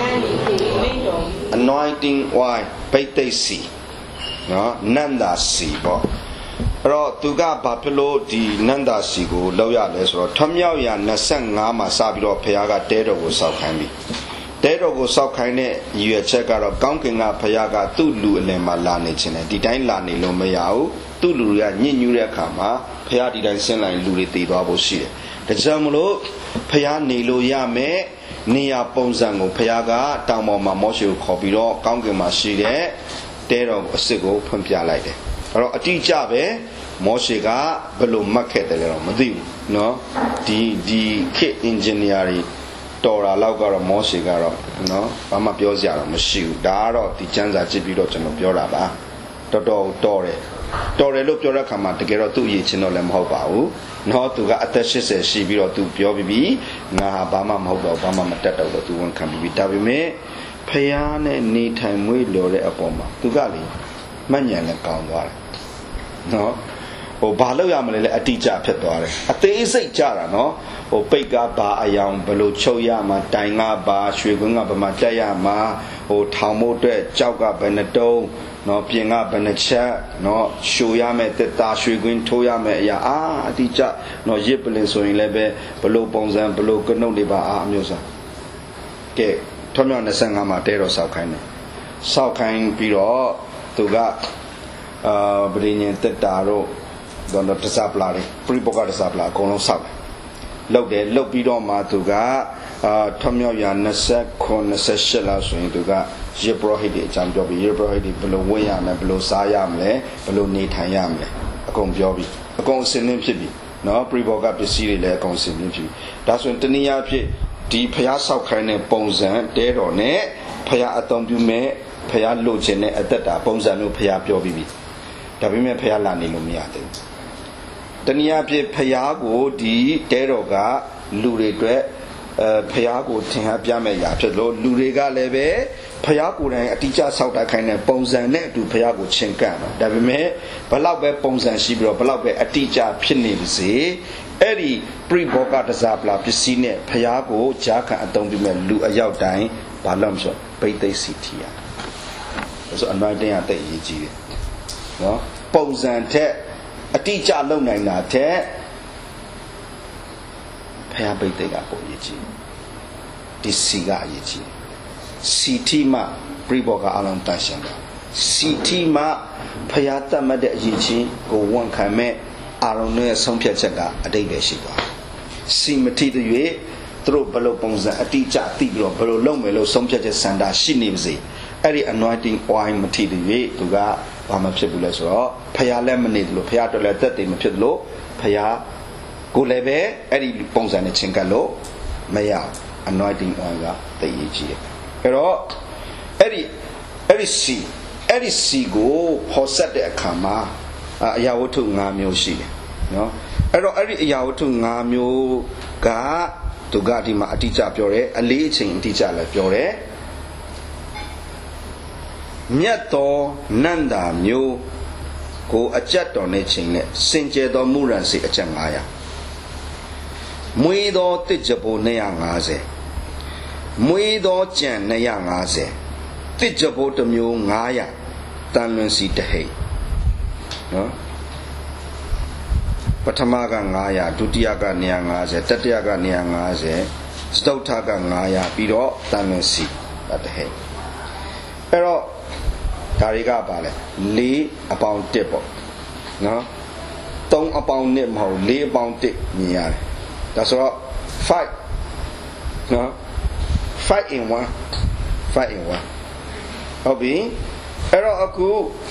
anointing oil ပိတ်သိက်စီနော်နန္ဒာစီပေါ့အဲ့တော့သူကဘာဖြစ်လို့ဒီနန္ဒာစီကိုလောက်ရလဲဆိုတော့ထွမြောက်ရာ25မှာစပြီးတော့ဖခင်ကတဲတော်ကိုစောက်ခိုင်းပြီတဲတော်ကိုစောက်ခိုင်းတဲ့ရည်ရွယ်ချက်ကတော့ကောင်းကင်ကဖခင်ကသူ့လူအလယ်မှာလာနေခြင်းတယ်ဒီတိုင်းလာနေလို့မရဘူးသူ့လူတွေကညှဉ်းညူးတဲ့အခါမှာဖခင်ဒီတိုင်းဆင်းလာရင်လူတွေတည်သွားဖို့ရှိတယ်ဒါကြောင့်မလို့ဖခင်နေလို့ရမယ်နေရာပုံစံကိုဖခင်ကတောင်ပေါ်မှာမောရှေကိုခေါ်ပြီးတော့ကောင်းကင်မှာရှိတဲ့တဲတော်အစ်စ်ကိုဖွင့်ပြလိုက်တယ်အဲ့တော့အတိအကျပဲမောရှေကဘယ်လိုမှတ်ခဲ့တယ်လဲတော့မသိဘူးเนาะဒီဒီခေတ် engineer တွေတော်တာလောက်ကတော့မောရှေကတော့เนาะဘာမှပြောစရာတော့မရှိဘူးဒါကတော့ဒီကျမ်းစာကြည့်ပြီးတော့ကျွန်တော်ပြောတာပါတော်တော်တော်တယ်တော်တယ်လို့ပြောတဲ့အခါမှာတကယ်တော့သူ့အရေးချင်းတော့လည်းမဟုတ်ပါဘူးเนาะသူကအသက်80ရှိပြီးတော့သူပြောပြီးပြီငါဟာဘာမှမဟုတ်တော့ဘာမှမတက်တော့တော့သူဝန်ခံပြီးပြီဒါပေမဲ့ဖယားနဲ့နေထိုင်မွေးလော်တဲ့အပေါ်မှာသူကလေမှတ်ဉာဏ်နဲ့ကောင်းသွားတယ်เนาะဟိုဘာလို့ရမလဲလဲအတိအကျဖြစ်သွားတယ်အသေးစိတ်ကြတာနော်ဟိုပိတ်ကဘာအယောင်ဘလို့ချုပ်ရမှာတိုင်ကဘာရွှေကွင်းကဘာမှတက်ရမှာဟိုထောင်မို့အတွက်ကြောက်ကဘယ်နှတုံးနော်ပြင်ကဘယ်နှချက်နော်ရှိုရမယ်တက်တာရွှေကွင်းထိုးရမယ်အရာအာအတိအကျနော်ရစ်ပလင်ဆိုရင်လည်းပဲဘလို့ပုံစံဘလို့ကနုတ်တွေပါအာအမျိုးစားကဲထွမြောက်25မှာတဲတော်ဆောက်ခိုင်းတယ်ဆောက်ခိုင်းပြီးတော့သူကအာဗြိဉ္ဉ်တက်တာတော့တော့တစားပလာတွေပရိပုကတစားပလာအကုန်လုံးဆောက်လောက်တယ်လောက်ပြီးတော့မှသူကအာထွမြောက်ရာ29 28လောက်ဆိုရင်သူကယေဘရဟိတ်တွေအကြောင်းပြောပြီးယေဘရဟိတ်တွေဘယ်လိုဝင်ရမလဲဘယ်လိုစားရမလဲဘယ်လိုနေထိုင်ရမလဲအကုန်ပြောပြီအကုန်အစင်းနှင်းဖြစ်ပြီနော်ပရိဘောဂပစ္စည်းတွေလည်းအကုန်အစင်းနှင်းဖြစ်ပြီဒါဆိုရင်တနည်းအားဖြင့်ဒီဖျားဆောက်ခိုင်းတဲ့ပုံစံတဲတော်နဲ့ဖျားအသုံးပြုမဲ့ဖျားလိုချင်တဲ့အသက်တာပုံစံမျိုးဖျားပြောပြီးပြီဒါပေမဲ့ဖျားလာနေလို့မရသေးဘူးတနည်းအားဖြင့်ဖျားကိုဒီတဲတော်ကလူတွေအတွက်အဲဖျားကိုထင်ဟပ်ပြမဲ့ရာဖြစ်လို့လူတွေကလည်းပဲဖျားကိုယ်တိုင်အတိအကျဆောက်တာခိုင်းတဲ့ပုံစံနဲ့အတူဖျားကိုချင်းကပ်တယ်ဒါပေမဲ့ဘလောက်ပဲပုံစံရှိပြီးတော့ဘလောက်ပဲအတိအကျဖြစ်နေပါစေအဲ့ဒီပရိဘောဂတစားပလာပစ္စည်းနဲ့ဖျားကိုဂျာခံအသုံးပြုမဲ့လူအယောက်တိုင်းဘာလို့မဆိုဘိသိက်စီထီရဒါဆိုအနိုင်တင်ရတဲ့ရေးကြီးတယ်နော်ပုံစံထက်အတိအကျလုပ်နိုင်တာထက်ဖျားဘိသိက်ကပုံရေးကြီးဒီစီကအရေးကြီးစီတီမပရိဘောဂအလုံးတန်ရှင်းတာစီတီမဖျားတတ်မှတ်တဲ့အရေးချင်းကိုဝန်ခံမဲ့အာရုံနဲ့ဆုံးဖြတ်ချက်ကအတိတ်ပဲရှိသွားစီမတိတ၍သူတို့ဘယ်လိုပုံစံအတိအကျသိပြီးတော့ဘယ်လိုလုပ်မယ်လို့ဆုံးဖြတ်ချက်စံတာရှိနေပါစေအဲ့ဒီ anointing oil မတိတ၍သူကဘာမှဖြစ်ဘူးလဲဆိုတော့ဖျားလည်းမနေဘူးလို့ဖျားတော်လည်းတက်တယ်မဖြစ်လို့ဖျားကိုလည်းပဲအဲ့ဒီပုံစံနဲ့ချင်းကပ်လို့မရ anointing oil ကတည်ရည်ကြီးတယ်အဲ့တော့အဲ့ဒီအဲ့ဒီစီအဲ့ဒီစီကိုပေါ်ဆက်တဲ့အခါမှာအရာဝတ္ထု၅မျိုးရှိတယ်နော်အဲ့တော့အဲ့ဒီအရာဝတ္ထု၅မျိုးကသူကဒီမှာအတိအကျပြောတယ်အလေးအချိန်အတိအကျလည်းပြောတယ်မြတ်တော်နန္တာမျိုးကိုအကြက်တော်နဲ့ချိန်နဲ့စင်ကြယ်တော်မူရန်စီအချက်၅ရာမွေးတော်တစ်ကြပို၂၅၀မွေးတော်ကြံ၂၅၀တစ်ကြပိုတစ်မျိုး၅ရာတန်လွင်စီတဟိတ်နော်ပထမက၅ရာဒုတိယက၂၅၀တတိယက၂၅၀စတုထက၅ရာပြီးတော့တန်လွင်စီတဟိတ်အဲ့တော့ဒါတွေကပါလေ၄အပေါင်းတစ်ပေါ့နော်၃အပေါင်းတစ်မဟုတ်၄အပေါင်းတစ်မြင်ရတယ်ဒါဆိုတော့fiveနော် five in one five in one ဟုတ်ပြီအဲ့တော့အခု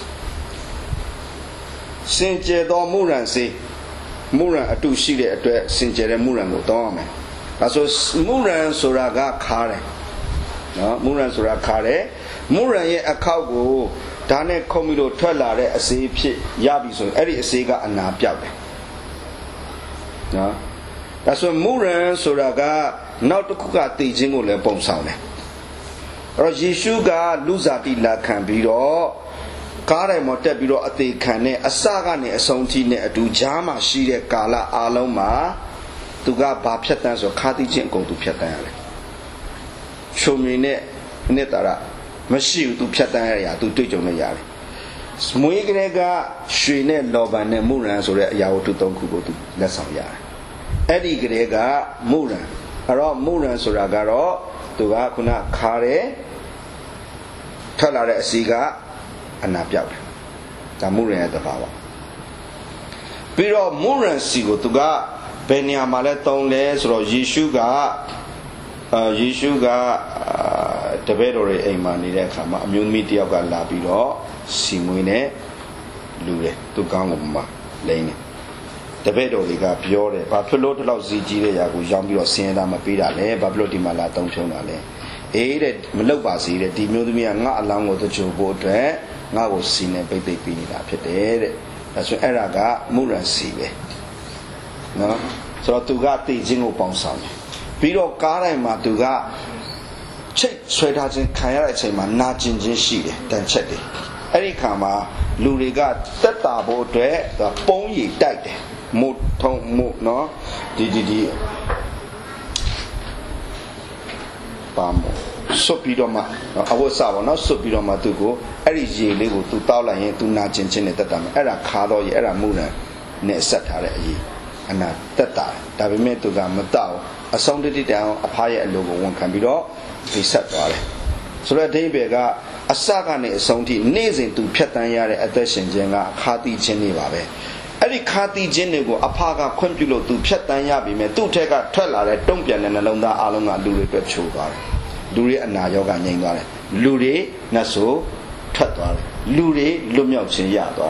စင်ကြယ်တော်မူရန်စေမူရန်အတူရှိတဲ့အတွက်စင်ကြယ်တဲ့မူရန်ကိုတောင်းရမယ်ဒါဆိုမူရန်ဆိုတာကခါတယ်နော်မူရန်ဆိုတာခါတယ်မူရန်ရဲ့အခောက်ကိုဒါနဲ့ခုံပြီးလို့ထွက်လာတဲ့အစေးဖြစ်ရပြီဆိုရင်အဲ့ဒီအစေးကအနာပြောက်တယ်နော်ဒါဆိုမူရန်ဆိုတာကနောက်တစ်ခုကတည်ခြင်းကိုလည်းပုံဆောင်တယ်အဲ့တော့ယေရှုကလူစားတိလာခံပြီးတော့ကားတိုင်မှာတက်ပြီးတော့အသေးခံနဲ့အစကနေအဆုံးထိနဲ့အတူကြားမှာရှိတဲ့ကာလအားလုံးမှာသူကဘာဖြတ်တန်းဆိုခါတိချင်းအကုန်သူဖြတ်တန်းရတယ်ချုံမြင်နဲ့နဲ့တာရမရှိဘူးသူဖြတ်တန်းရရသူတွေ့ကြုံနေရတယ်မွေးကလေးကရွှေနဲ့လောဘန်နဲ့မုရန်ဆိုတဲ့အရာဝတ္ထုသုံးခုကိုသူလက်ဆောင်ရတယ်အဲ့ဒီကလေးကမုရန်အဲ့တော့မုရန်ဆိုတာကတော့သူကခုနခါတယ်ထွက်လာတဲ့အစီကအနာပြောက်တယ်ဒါမုရန်ရဲ့တဘာဝပြီးတော့မုရန်စီကိုသူကဘယ်နေရာမှာလဲသုံးလဲဆိုတော့ယေရှုကအာယေရှုကတပည့်တော်ရဲ့အိမ်မှာနေတဲ့အခါမှာအမျိုးသမီးတယောက်ကလာပြီးတော့စီမွေးနဲ့လူတယ်သူကောင်းကိုမှလိမ့်တယ်တပည့်တော်တွေကပြောတယ်ဘာဖြစ်လို့ဒီလောက်ဈေးကြီးတဲ့ຢာကိုရောင်းပြီးတော့ဆင်းရဲတာမပေးတာလဲဘာဖြစ်လို့ဒီမှာလာတုံးချုံတာလဲအေးတဲ့မလုပ်ပါစေတဲ့ဒီမျိုးသမီးကငါအလောင်းကိုတချို့ဖို့အတွက်ငါ့ကိုစီနေပိတ်ပိတ်ပြီးနေတာဖြစ်တယ်တဲ့ဒါဆိုအဲ့ဒါကမုရန်စီပဲနော်ဆိုတော့သူကတည်ခြင်းကိုပေါင်းဆောင်တယ်ပြီးတော့ကားတိုင်းမှာသူကချိတ်ဆွဲထားခြင်းခံရတဲ့အချိန်မှာနာကျင်ခြင်းရှိတယ်တန်ချက်တယ်အဲ့ဒီခါမှာလူတွေကတက်တာဖို့အတွက်ပုံးရည်တိုက်တယ်မုတ်ထုံမုတ်နော်ဒီဒီဒီပါမဆွပြီးတော့မှအဝတ်စားပါနော်ဆွပြီးတော့မှသူကိုအဲ့ဒီရေလေးကိုသူတောက်လိုက်ရင်သူနာကျင်ခြင်းနဲ့တက်တာမယ်အဲ့ဒါခါတော့ရေအဲ့ဒါမုရန်နဲ့ဆက်ထားတဲ့အရေးအနာတက်တာဒါပေမဲ့သူကမတောက်အဆုံးတတိတအောင်အဖားရဲ့အလိုကိုဝန်ခံပြီးတော့ဒီဆက်သွားတယ်ဆိုတော့အဓိပ္ပာယ်ကအစကနေအဆုံးထိနေ့စဉ်သူဖြတ်တန်းရတဲ့အသက်ရှင်ခြင်းကခါတိခြင်းတွေပါပဲအဲ့ဒီခါတိခြင်းတွေကိုအဖားကခွင့်ပြုလို့သူဖြတ်တန်းရပြီမဲ့သူ့ထက်ကထွက်လာတဲ့တုံ့ပြန်တဲ့နှလုံးသားအလုံးကလူတွေအတွက်ချိုးသွားတယ်လူတွေအနာရောဂါငြိမ်းသွားတယ်လူတွေနှဆိုထွက်သွားတယ်လူတွေလွတ်မြောက်ခြင်းရသွားတယ်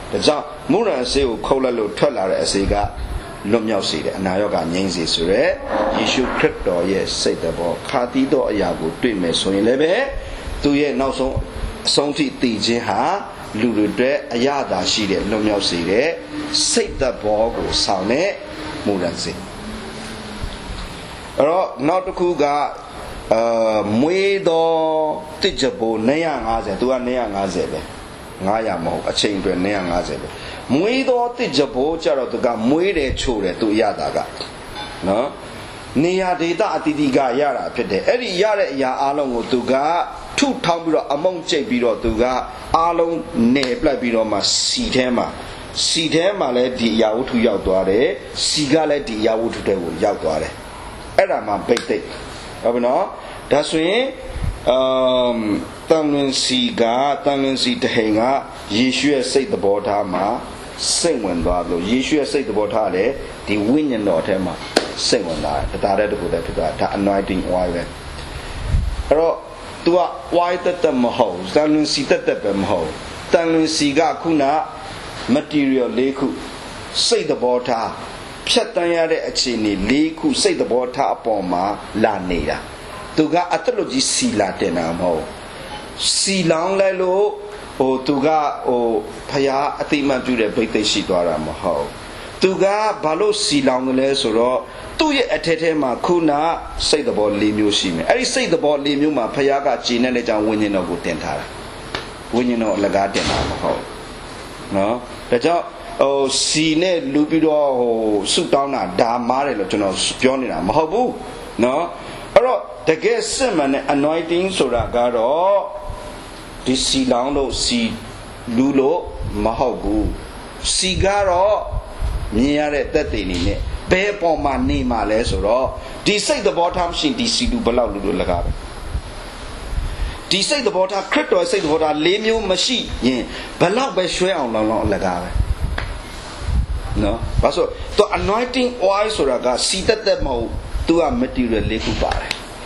ဒါကြောင့်မုရံစေကိုခုတ်လိုက်လို့ထွက်လာတဲ့အစေကလွတ်မြောက်စေတယ်အနာရောဂါငြိမ်းစေဆိုရဲယေရှုခရစ်တော်ရဲ့စိတ်တော်ခါတီးသောအရာကိုတွေ့မယ်ဆိုရင်လည်းပဲသူရဲ့နောက်ဆုံးအဆုံးထိတည်ခြင်းဟာလူတွေအတွက်အရာသာရှိတဲ့လွတ်မြောက်စေတဲ့စိတ်တော်ကိုဆောင်တဲ့မုရံစေအဲ့တော့နောက်တစ်ခုကအာမွေးတော်တစ်ကြပိုနည်း၅၀သူကနည်း၅၀ပဲငါးရာမဟုတ်အချိန်အတွက်နည်း၅၀ပဲမွေးတော်တစ်ကြပိုကြတော့သူကမွေးတယ်ချိုတယ်သူရတာကနော်နေရာဒေသအတီးတီးကရတာဖြစ်တယ်အဲ့ဒီရတဲ့အရာအလုံးကိုသူကထုထောင်းပြီးတော့အမုံကျိတ်ပြီးတော့သူကအားလုံးနေပလိုက်ပြီးတော့မှစီထဲမှာစီထဲမှာလည်းဒီအရာဝတ္ထုရောက်သွားတယ်စီကလည်းဒီအရာဝတ္ထုတွေကိုရောက်သွားတယ်အဲ့ဒါမှပိတ်သိပ်ဟုတ်ပြီနော်ဒါဆိုရင်အမ်တန်လွင်စီကတန်လွင်စီတဟိန်ကယေရှုရဲ့စိတ်သဘောထားမှာစိတ်ဝင်သွားလို့ယေရှုရဲ့စိတ်သဘောထားလည်းဒီဝိညာဉ်တော်ထဲမှာစိတ်ဝင်လာတယ်ဒါတဲ့တကူတဲ့ဖြစ်သွားဒါ anointing oil ပဲအဲ့တော့ तू က oil တက်တက်မဟုတ်တန်လွင်စီတက်တက်ပဲမဟုတ်တန်လွင်စီကခုန material ၄ခုစိတ်သဘောထားဖြတ်တန်းရတဲ့အခြေအနေ၄ခုစိတ်သဘောထားအပေါ်မှာလာနေတာသူကအတလူကြီးစီလာတင်တာမဟုတ်စီလောင်းလိုက်လို့ဟိုသူကဟိုဖျားအတိမတ်ပြုတဲ့ဗိတ်သိက်ရှိသွားတာမဟုတ်သူကဘာလို့စီလောင်းတယ်လဲဆိုတော့သူ့ရဲ့အထက်ထဲမှာခုနစိတ်သဘော၄မျိုးရှိမယ်အဲ့ဒီစိတ်သဘော၄မျိုးမှာဖျားကဂျင်းတဲ့ကြောင့်ဝိညာဉ်တော်ကိုတင်ထားတာဝိညာဉ်တော်အလကားတင်တာမဟုတ်နော်ဒါကြောင့်ဟိုစီနဲ့လူပြီးတော့ဟိုဆုတောင်းတာဒါမားတယ်လို့ကျွန်တော်ပြောနေတာမဟုတ်ဘူးနော်အဲ့တော့တကယ်စစ်မှန်တဲ့ anointing ဆိုတာကတော့ဒီစီလောင်းလို့စီလူလို့မဟုတ်ဘူးစီကတော့မြင်ရတဲ့သက်သေနေနဲ့ဘယ်ပေါ်မှာနေမှာလဲဆိုတော့ဒီစိတ်သဘောထားမရှိဒီစီလူဘလောက်လူလို့လကားပဲဒီစိတ်သဘောထားခရစ်တော်စိတ်သဘောထား၄မျိုးမရှိရင်ဘလောက်ပဲရွှဲအောင်လောင်းလောင်းလကားပဲနော်ဘာလို့တော့ anointing oil ဆိုတာကစီတက်တက်မဟုတ်သူက material လေးခုပါတယ်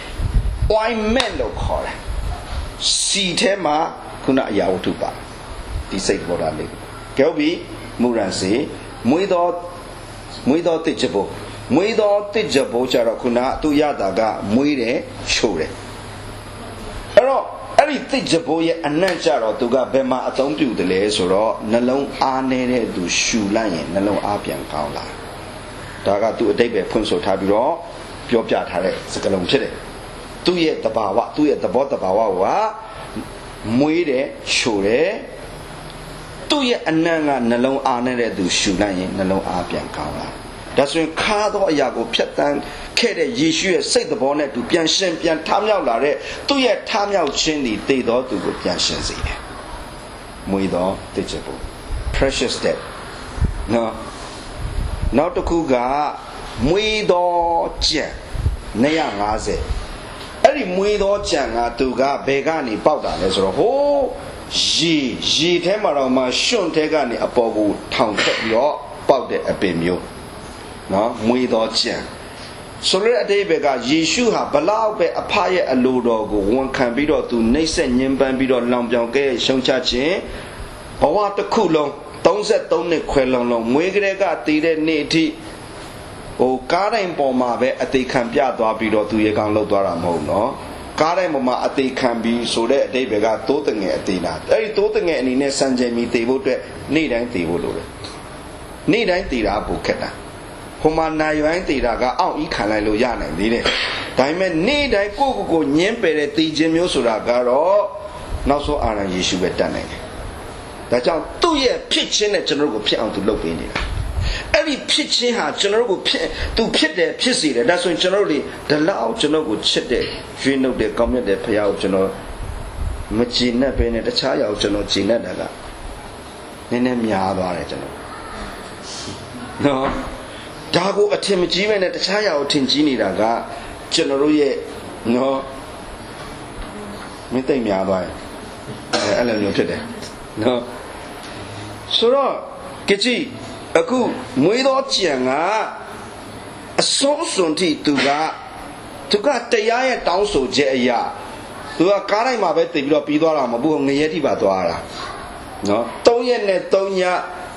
ointment လို့ခေါ်တယ်စီထဲမှာခုနအရာဝတ္ထုပါဒီစိတ်ဘောဓာလေးကြောက်ပြီးမူရန်စေမွေးတော်မွေးတော်တစ်ကြပိုမွေးတော်တစ်ကြပိုကြတော့ခုနသူရတာကမွေးတယ်ချို့တယ်အဲ့တော့အဲ့ဒီတစ်ကြပိုရဲ့အနံ့ကြတော့သူကဘယ်မှာအသုံးပြုတယ်လဲဆိုတော့နှလုံးအားနေတဲ့သူရှူလိုက်ရင်နှလုံးအားပြန်ကောင်းလာဒါကသူအတိတ်ပဲဖွင့်ဆိုထားပြီးတော့ပြောပြထားတဲ့စကားလုံးဖြစ်တယ်သူ့ရဲ့တဘာဝသူ့ရဲ့သဘောတဘာဝကမွေးတယ်ချို့တယ်သူ့ရဲ့အနံ့ကနှလုံးအားနေတဲ့သူရှူလိုက်ရင်နှလုံးအားပြန်ကောင်းလာဒါဆိုရင်ခါသောအရာကိုဖြတ်တန်းခဲ့တဲ့ယေရှုရဲ့စိတ်သဘောနဲ့သူပြန်ရှင်ပြန်ထမြောက်လာတဲ့သူ့ရဲ့ထမြောက်ခြင်းဒီတည်သောသူကိုပြန်ရှင်စေတယ်မွေးသောတစ်ချက်ပေါ့ precious death နော်နောက်တစ်ခုကမွေးသောကြံ၂၅၀အဲ့ဒီမွေးသောကြံကသူကဘယ်ကနေပေါက်တာလဲဆိုတော့ဟိုးရေရေထဲမှာတော့မှရွှွန့်ထဲကနေအပေါ်ကိုထောင်ထွက်ပြီးတော့ပေါက်တဲ့အပင်မျိုးနော်မွေးသောကြံဆိုလိုတဲ့အတိတ်ဘက်ကယေရှုဟာဘလောက်ပဲအဖရဲ့အလိုတော်ကိုဝန်ခံပြီးတော့သူနှိမ့်ဆက်ညှဉ်းပန်းပြီးတော့လောင်ပြောင်ခဲ့ရှုံချခြင်းဘဝတစ်ခုလုံးသုံးသုံးနှစ်ခွဲလုံးလုံးမွေးကလေးကတည်တဲ့နေ့အထိဟိုကားတိုင်းပေါ်မှာပဲအသေးခံပြသွားပြီးတော့သူရေကောင်လောက်သွားတာမဟုတ်နော်ကားတိုင်းပေါ်မှာအသေးခံပြီးဆိုတဲ့အတိတ်ဘက်ကတိုးတငယ်အသေးလားအဲ့ဒီတိုးတငယ်အနေနဲ့စံချိန်မီတည်ဖို့အတွက်နေ့တိုင်းတည်ဖို့လိုတယ်နေ့တိုင်းတည်တာပိုခက်တာဟိုမှာနိုင်ရိုင်းတည်တာကအောင့်ဤခံလိုက်လို့ရနိုင်သေးတယ်ဒါပေမဲ့နေ့တိုင်းကိုယ့်ကိုယ်ကိုညင်းပယ်တဲ့တည်ခြင်းမျိုးဆိုတာကတော့နောက်ဆုံးအာရန်ယေရှုပဲတတ်နိုင်တယ်ဒါကြောင့်သူ့ရဲ့ဖြစ်ခြင်းနဲ့ကျွန်တော်တို့ကိုဖြစ်အောင်သူလုပ်ပေးနေတာအဲ့ဒီဖြစ်ခြင်းဟာကျွန်တော်တို့ကိုဖြစ်သူဖြစ်တယ်ဖြစ်စေတယ်ဒါဆိုရင်ကျွန်တော်တို့ဒီလောက်ကျွန်တော်ကိုချစ်တယ်ရွေးနှုတ်တယ်ကောင်းမြတ်တယ်ဖခင်ကိုကျွန်တော်မကြည်နဲ့ပဲနဲ့တခြားရောက်ကျွန်တော်ကြည်နဲ့တာကနည်းနည်းများသွားတယ်ကျွန်တော်နော်ဒါကိုအထင်မကြီးပဲနဲ့တခြားရောက်အထင်ကြီးနေတာကကျွန်တော်တို့ရဲ့နော်မသိများသွားတယ်အဲ့လိုမျိုးဖြစ်တယ်နော်ဆိုတော့ကြည့်အခုမွေးသောကြံကအဆုံးစွန်ထိသူကသူကတရားရဲ့တောင်းဆိုချက်အရာသူကကားတိုင်းမှာပဲတည်ပြီးတော့ပြီးသွားတာမဟုတ်ဘူးငရဲထိပါသွားတာနော်သုံးရက်နဲ့သုံးည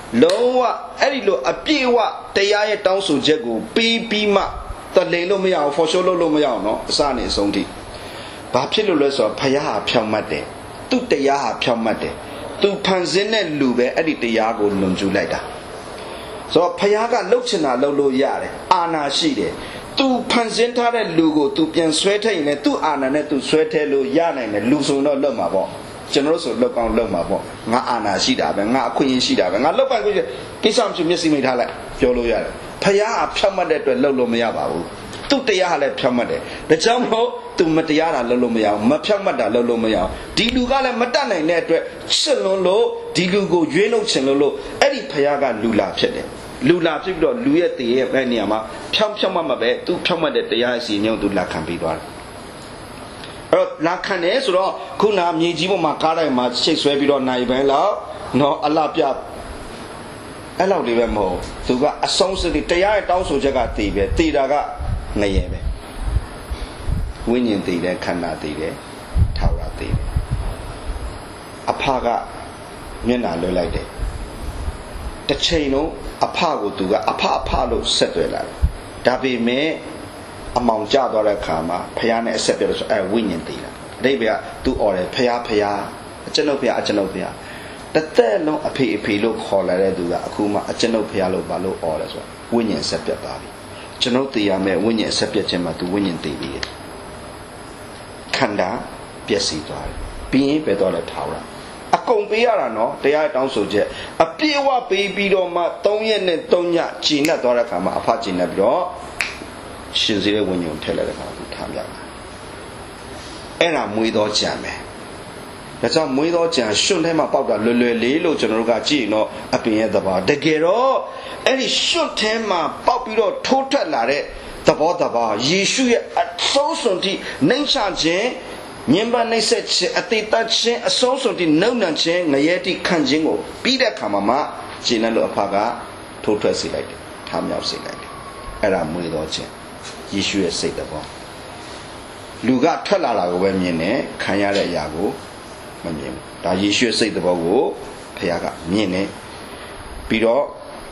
Lowa, Edilo, a Piwa, Taya down so jago, Bima, the Lelomia, for Sholomia, San is only. Bapilus or Paya Piamade, Tu Taya Piamade, Tu Panzine Lube, Edit the Yago Lunjuleta. So Payaga looks in a Lolo Yare, Anna Shide, Tu Panzentare Lugo, Tu Pian Sweater in a two Anna to Sweater Lu Yana and Lusuno Lomabo. General look on Lomabo, Anna Shida, and not Queen Shida, and I look at it. Kisam to Missy Mitala, Jolo Yare. Paya Piamade to Lolo Miabu. Tu Tayale Piamade. The Jambo to Matiara Lolomia, Mapiamada Lolomia, Dilugala Matana network, Chelolo, Dilugo, Juno Chelolo, Eddie Payaga Lula Chede. Lula Pido, Luet the Evaniama, Piam Piamama, two Piamade the Yasi, no to La Campidor. La Canes or Kuna Mijibo Makara, much six Webido Naibella, no Alapia. Allow the Vemo to go a song to the Taya also Jagati, Tidaga Nayeme. Winning the Kana de Taura de Apaga Mina Lolade. The Chano, Apago to a Apapalo Setwella. Davi me among Jadora Kama, Payana Settlers a winning dealer. They were two or a Paya Paya, a Genopia, a Genopia. The third no a P P look holler do a Kuma, a Genopia Balo or as well. Winning Sepia Babi. Genotia may winning Sepia Gemma to winning T V. Kanda, Piesi, being better at Taura. A compiara no, they are down so jet. A Piwa baby doma, Tonyan and Tonya, Gina Dorakama, a Pagina Bro. She's here when you tell her about Tamya. And I'm with all Jammy. That's how with all Jam, shoot him about the Lulu, General Gino, up in the bar. The Gero, and he shoot him a popular total lare. The water bar, Yeshu at Society, Nansha Jane, Nimba Nase, a Tita Chen, a Society, no Nanchen, Nayeti Kanjingo, Pida Kamama, Jinalo Apaga, total select, Tamya select. Era Muidoche, Yeshu said the ball. Luga Talala Wemine, Kanyara Yago, Mamim. Da Yeshu said the ball, Payaga, Mine, Pido,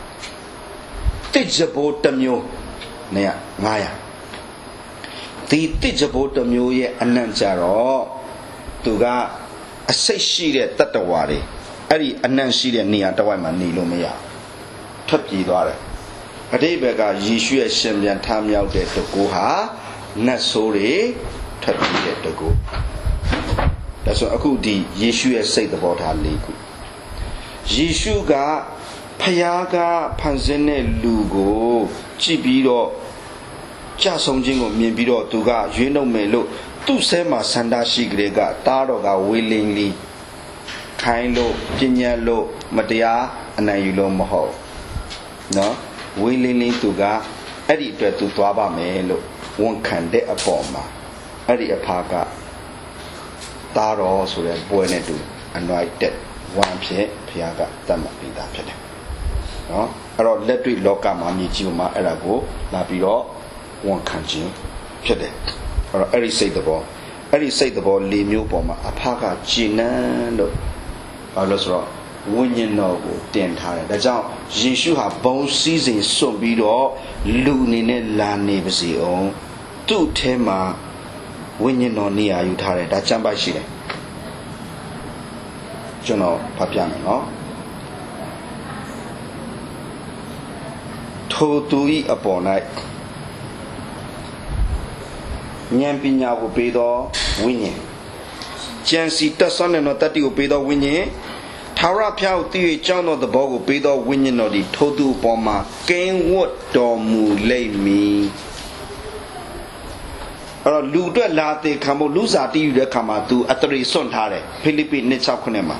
Tijabo Tamio. Naya, Maya. The teachable to Muye and Nansaro Tuga a say she at Tatawari. Ari and Nancy and Nia Tawama Nilumia. Tupi Dore. A day bega Yeshu Assembly time out there to go ha, Nasori, Tupi to go. That's what I could do. Yeshu said about her legal. Yeshu ga Payaga Panzene Lugo. Chibiro, Jasonjingo, Mibiro, Tuga, Juno Melo, Tu Sema Sandashi Grega, Taroga willingly, Kailo, Pinyalo, Matia, and Ayulo Moho. No, willingly Tuga, Eddie to Tuaba Melo, one can de a bomber, Eddie Apaga, Taro, so that Buenedu, and right dead, one pie, Piaga, Damapida Pede. No? Aro letri loka mami jiuma erago labiro one kanjin phit aro eri sight the ball eri sight the ball le myo paw ma apha ka jinan lo ba lo so ro winyin no ko tin tha de da jaung Yeshu ha bong si sin swat pi do lu ni ne la ne pa si on tu the ma winyin no ne ya yu tha de da chan pai shi de chun no pha pya me no Totui upon night. Nyampina will be the winning. Jancy Tasson and Notati will be the winning. Tara Piao Tui John of the Bog will be the winning of the Totu Bomber. Gain what domu lay me. Or Luda Late Camo Luza Di Recamatu at the Rison Tare, Philippine Nitsakunema.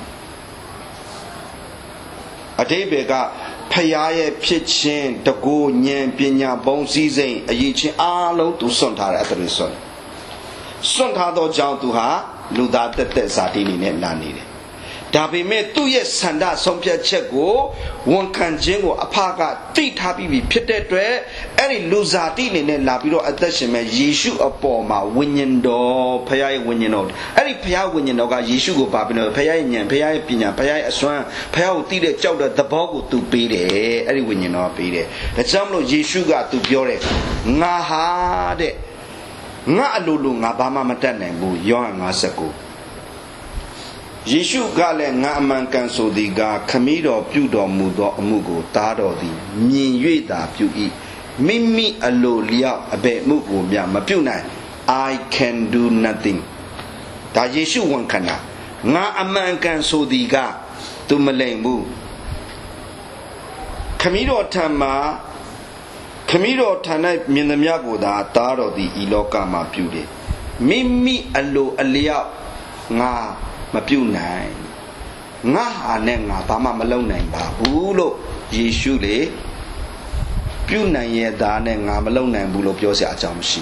A day bega. Payaye pitching the go nyan pinya bone season a yichin alo to Sontara at the resort. Sontado John to her, Luda the Satini Nani. ဒါပေမဲ့သူ့ရဲ့ဆန္ဒဆုံးဖြတ်ချက်ကိုဝန်ခံခြင်းကိုအဖကတိထားပြီးပြီဖြစ်တဲ့အတွက်အဲ့ဒီလူစားတိအနေနဲ့လာပြီးတော့အသက်ရှင်မဲ့ယေရှုအပေါ်မှာဝိညာဉ်တော်ဖခင်ရဲ့ဝိညာဉ်တော်အဲ့ဒီဖခင်ဝိညာဉ်တော်ကယေရှုကိုပါပြီးတော့ဖခင်ရဲ့ဉာဏ်ဖခင်ရဲ့ပညာဖခင်ရဲ့အစွမ်းဖခင်ကိုသိတဲ့ကြောက်တဲ့သဘောကိုသူပေးတယ်အဲ့ဒီဝိညာဉ်တော်ပေးတယ်ဒါကြောင့်မလို့ယေရှုကသူပြောတယ်ငါဟာတဲ့ငါအလိုလိုငါဘာမှမတတ်နိုင်ဘူးယောဟန်၅၉ယေရှုကလည်းငါအမှန်ကန်ဆိုသည်ကခမည်းတော်ပြုတော်မူသောအမှုကိုတားတော်သည်မြင်၍သာပြု၏မိမိအလိုလျောက်အဘယ်မှုကိုမျှမပြုနိုင် I can do nothing ဒါယေရှုဝန်ခံတာငါအမှန်ကန်ဆိုသည်ကသူမလိမ်ဘူးခမည်းတော်ထံမှာခမည်းတော်ထံ၌မြင်သမျှကိုသာတားတော်သည်ဤလောကမှာပြုတယ်မိမိအလိုအလျောက်ငါမပြုနိုင်ငါဟာနဲ့ငါဘာမှမလုပ်နိုင်ပါဘူးလို့ယေရှုလေပြုနိုင်ရဲ့သားနဲ့ငါမလုပ်နိုင်ဘူးလို့ပြောစရာအကြောင်းမရှိ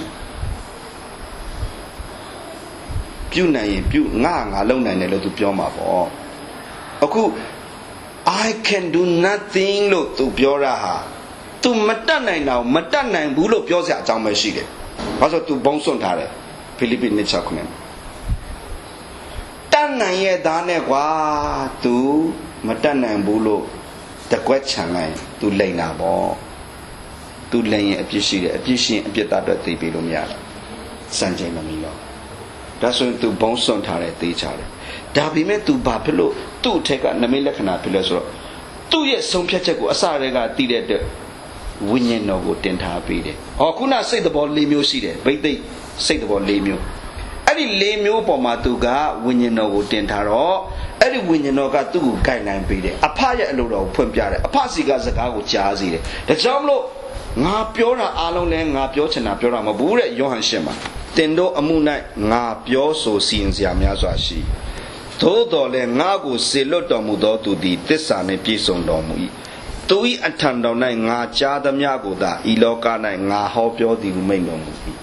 ပြုနိုင်ရင်ပြုငါငါလုပ်နိုင်တယ်လို့သူပြောမှာပေါ့အခု I can do nothing လို့သူပြောတာဟာသူမတတ်နိုင်တော့မတတ်နိုင်ဘူးလို့ပြောစရာအကြောင်းပဲရှိတယ်ဘာလို့သူဘုံစွန့်ထားတယ်ဖိလိပ္ပိနှစ်၆ခုနဲ့တတ်နိုင်ရဲ့သားနဲ့ကွာ तू မတတ်နိုင်ဘူးလို့တကွက်ချံလိုက် तू လိန်တာပေါ့ तू လိန်ရင်အပြစ်ရှိတယ်အပြစ်ရှင်အပြစ်သားအတွက်သိပေးလို့မရဘူးစံချိန်မမီတော့ဒါဆိုရင် तू ဘုံစွန့်ထားတယ်သိချတယ်ဒါပေမဲ့ तू ဘာဖြစ်လို့သူ့အထက်ကနမိတ်လက္ခဏာဖြစ်လဲဆိုတော့သူ့ရဲ့ဆုံးဖြတ်ချက်ကိုအစတည်းကသိတဲ့အတွက်ဝိညာဉ်တော်ကိုတင်ထားပေးတယ်ဟောခုနစိတ်တော်၄မျိုးရှိတယ်ဗိသိက်စိတ်တော်၄မျိုးအဲ့ဒီ၄မျိုးပေါ်မှာသူကဝိညာဉ်တော်ကိုတင်ထားတော့အဲ့ဒီဝိညာဉ်တော်ကသူ့ကိုကိုင်နိုင်ပေးတယ်အဖရဲ့အလိုတော်ကိုဖွင့်ပြတယ်အဖစီကစကားကိုကြားစေတယ်ဒါကြောင့်မလို့ငါပြောတာအားလုံးလဲငါပြောချင်တာပြောတာမဟုတ်ဘူးတဲ့ယောဟန်ရှင်းမှာတင်တို့အမှု၌ငါပြောဆိုစီရင်စရာများစွာရှိသို့တော်လည်းငါကိုစေလွတ်တော်မူသောသူသည်တစ္ဆာနှင့်ပြည့်စုံတော်မူ၏သူ၏အထံတော်၌ငါကြားသမျှကိုသာဤလောက၌ငါဟောပြောသည်ဟုမိန့်တော်မူ၏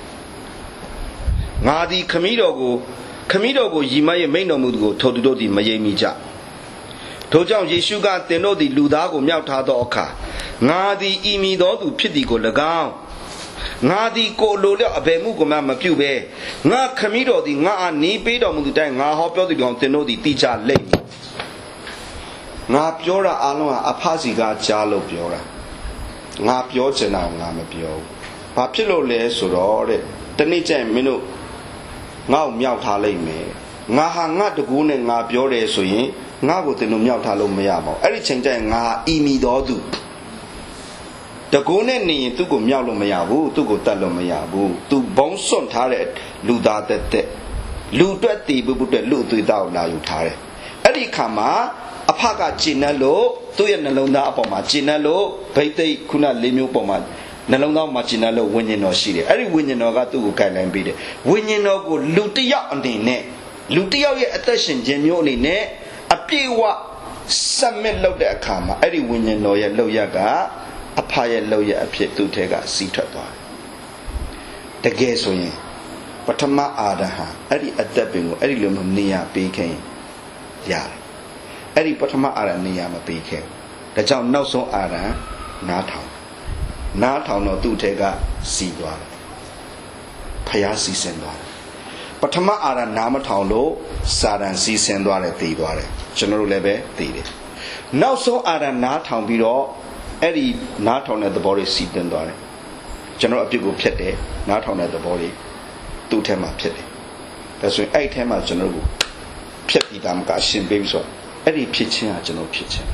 ငါသည်ခမည်းတော်ကိုခမည်းတော်ကိုယီမရဲ့မိန့်တော်မူသူကိုထိုသူတို့သည်မယိမ့်မိကြထို့ကြောင့်ယေရှုကသင်တို့သည်လူသားကိုမြောက်ထားသောအခါငါသည်ဤမည်သောသူဖြစ်သည်ကို၎င်းငါသည်ကိုလိုလျောက်အဘယ်မှုကိုမှမပြုဘဲငါခမည်းတော်သည်ငါအားနီးပေးတော်မူသည့်တိုင်ငါဟောပြောသည်ကောင်သင်တို့သည်သိကြလိမ့်မည်ငါပြောတာအားလုံးဟာအဖစီကကြားလို့ပြောတာငါပြောချင်တာငါမပြောဘူးဘာဖြစ်လို့လဲဆိုတော့တဲ့တနေ့ကျရင်မင်းတို့ငါ့ကိုမြောက်ထားလိုက်မယ်ငါဟာငါတကူနဲ့ငါပြောတယ်ဆိုရင်ငါ့ကိုသင်တို့မြောက်ထားလို့မရပါဘူးအဲ့ဒီချိန်ကျရင်ငါဟာဤမီတော်သူတကူနဲ့နေရင်သူ့ကိုမြောက်လို့မရဘူးသူ့ကိုတတ်လို့မရဘူးသူဘုံစွန့်ထားတဲ့လူသားတဲ့တဲ့လူတွက်တည်ဖို့အတွက်လူသွေးသားကိုလာယူထားတယ်အဲ့ဒီခါမှာအဖကကျင့်တယ်လို့သူ့ရဲ့နှလုံးသားအပေါ်မှာကျင့်တယ်လို့ဗိသိက်ခုန၄မျိုးပေါ်မှာနှလုံးသားမှာကျင့်တယ်လို့ဝိညာဉ်တော်ရှိတယ်အဲ့ဒီဝိညာဉ်တော်ကသူ့ကိုဂိုင်လိုင်းပေးတယ်ဝိညာဉ်တော်ကိုလူတစ်ယောက်အနေနဲ့လူတစ်ယောက်ရဲ့အသက်ရှင်ခြင်းမျိုးအနေနဲ့အပြည့်ဝစမစ်လုပ်တဲ့အခါမှာအဲ့ဒီဝိညာဉ်တော်ရဲ့လောက်ရကအဖရဲ့လောက်ရအဖြစ်သူ့ထဲကစီးထွက်သွားတယ်တကယ်ဆိုရင်ပထမအာဒံဟာအဲ့ဒီအသက်ပင်ကိုအဲ့ဒီလိုမျိုးနေရာပေးခင်ရတယ်အဲ့ဒီပထမအာရနေရာမပေးခဲ့ဒါကြောင့်နောက်ဆုံးအာရနားထောင်နားထောင်တော့သူ့ထဲကစီးသွားတယ်ဖျားစီးဆင်းသွားတယ်ပထမအာရနားမထောင်လို့စာတန်စီးဆင်းသွားတယ်တည်သွားတယ်ကျွန်တော်တို့လည်းပဲတည်တယ်နောက်ဆုံးအာရနားထောင်ပြီးတော့အဲ့ဒီနားထောင်တဲ့သဘောတွေစီးတင်သွားတယ်ကျွန်တော်အပြစ်ကိုဖျက်တယ်နားထောင်တဲ့သဘောတွေသူ့ထဲမှာဖြစ်တယ်ဒါဆိုရင်အဲ့ထဲမှာကျွန်တော်တို့ဖျက်ပြီးသားမကရှင်ပေးပြီးဆိုအဲ့ဒီဖြစ်ခြင်းဟာကျွန်တော်ဖြစ်ခြင်း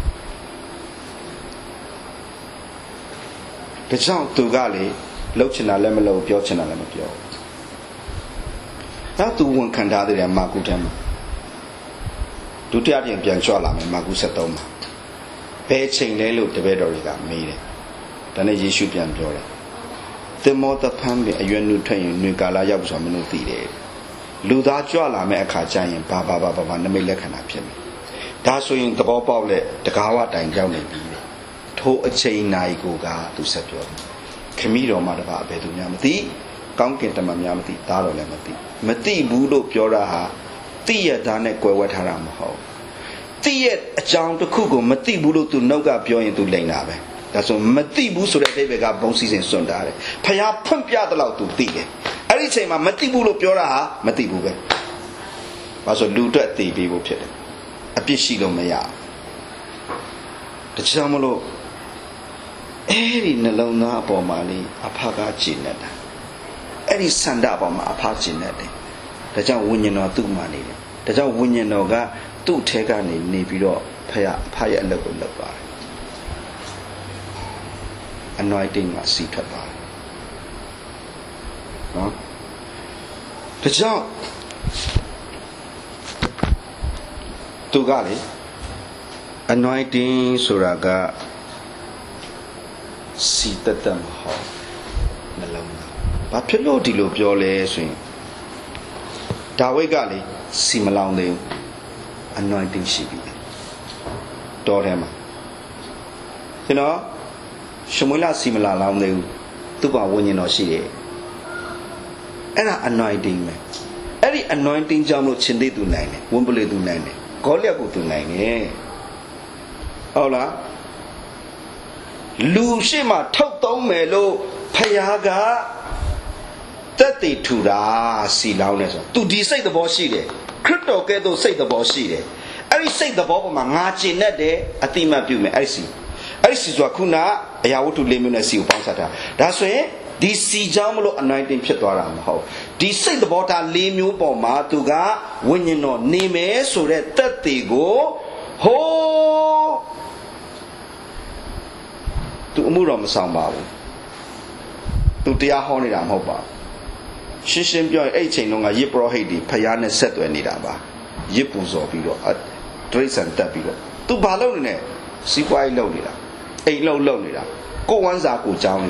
ဒါကြောင့်သူကလေလှုပ်ချင်တာလည်းမလှုပ်ပြောချင်တာလည်းမပြောနောက်သူဝန်ခံထားတဲ့မာကုထဲမှာဒုတိယပြန်ပြန်ကြွလာမယ်မာကုဆက်သုံးမှာဘယ်ချိန်လဲလို့တပည့်တော်တွေကမေးတယ်ဒါနဲ့ယေရှုပြန်ပြောတယ်သင်္ဘောသဖန်းပင်အရွယ်နုထွက်ရင်နှွေကာလာရောက်ဆိုမလို့သိတယ်လူသားကြွလာမယ့်အခါကျရင်ဘာဘာဘာဘာနမိတ်လက္ခဏာဖြစ်မယ်ဒါဆိုရင်သဘောပေါက်လက်တကားဝတိုင်ကြောက်နေပြီထိုအချိန်နိုင်ကိုကသူဆက်ပြောတယ်ခမည်းတော်မှာတပါဘယ်သူများမသိကောင်းကင်တမန်များမသိသားတော်လည်းမသိမသိဘူးလို့ပြောတာဟာသိရတာနဲ့ကွယ်ဝဲထားတာမဟုတ် Thiet a jump to Kugo, Matibulu to Noga Bioin to Lenabe. That's on Matibu so that they got bone season Sundare. Paya Pumpia the Lau to Tige. I say my Matibulo Piora, Matibube. Was a looter at the people pit. A Pishilo Maya. The Chamolo Eri Nalona Bomali, a Paga Ginetta. Eri Sanda Boma, a Paginette. The John Winyan or two money. The John Winyan Noga, two take on in Nibiro, Paya, Paya level of anointing must see to buy. No? The John Tugali anointing Suraga seated them home. But Pillow Dilo Piole swing. Dawe Gali, Simalong anointing shibi. Dorema. You know, Shumula Simala Long the Tuba winning or she. And anointing me. Every anointing Jamu Chindi to nine, Wumbly to nine, Golia go to nine. Ola Lushima Toto Melo Payaga thirty two da see loudness. To decide the boss she day. Crypto get to say the boss she day. Every say the Bob Mangachi net day, a team of you may I see. I see Wakuna, I want to limit see Pansata. That's why this sea jamlo anointing Chetoram how. This say the bota limu poma to ga when you know name so that thirty go ho to Umuram Samba to Tia Honeyam Hoba. She sent your eighteen on a Yipro Haiti, Payana set to any daba. Yipuzo below at Trace and Tapilo. To Balone, see why lonely. A low lonely. Go ones are go down.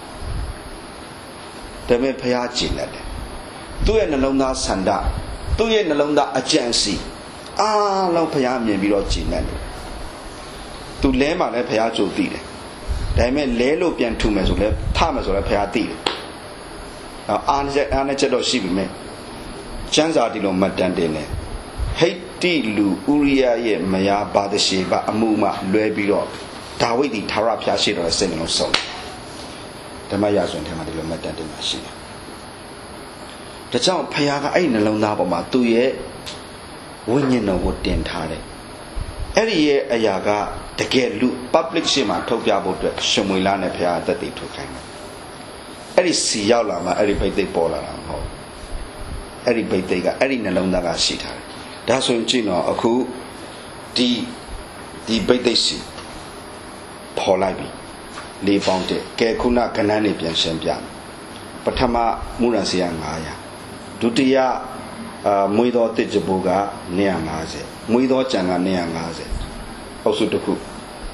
The me Payachin. Two and alone that Sanda. Two and alone that agency. Ah, long Payam below Chin. To Lema and Payacho did. They may lay low pian two measures, Thomas or a Payati. Now, Anajet or she me. Chance are the long Madandene. Haiti Lu Uria ye Maya Badasheba Amuma Luebiro. Tawidi Tarapia Shid or a sending song. The Mayas went him at the Madandena Shida. The John Payaga ain't alone Nabama two ye. When you know what den tare. Every year a yaga, the get loot public shima Topia about Shumilana Pia that they took him. Every sea yalama, every bait they ball around home. Every bait they got any Nalondaga shita. That's when Gino, a coup, the the bait they see. Polibi, Lee Bounty, Kekuna Canani Pian Champion. Patama Muransia Maya. Dutia Muido Tijabuga, Neamaze. Muido Changa Neamaze. Also to cook.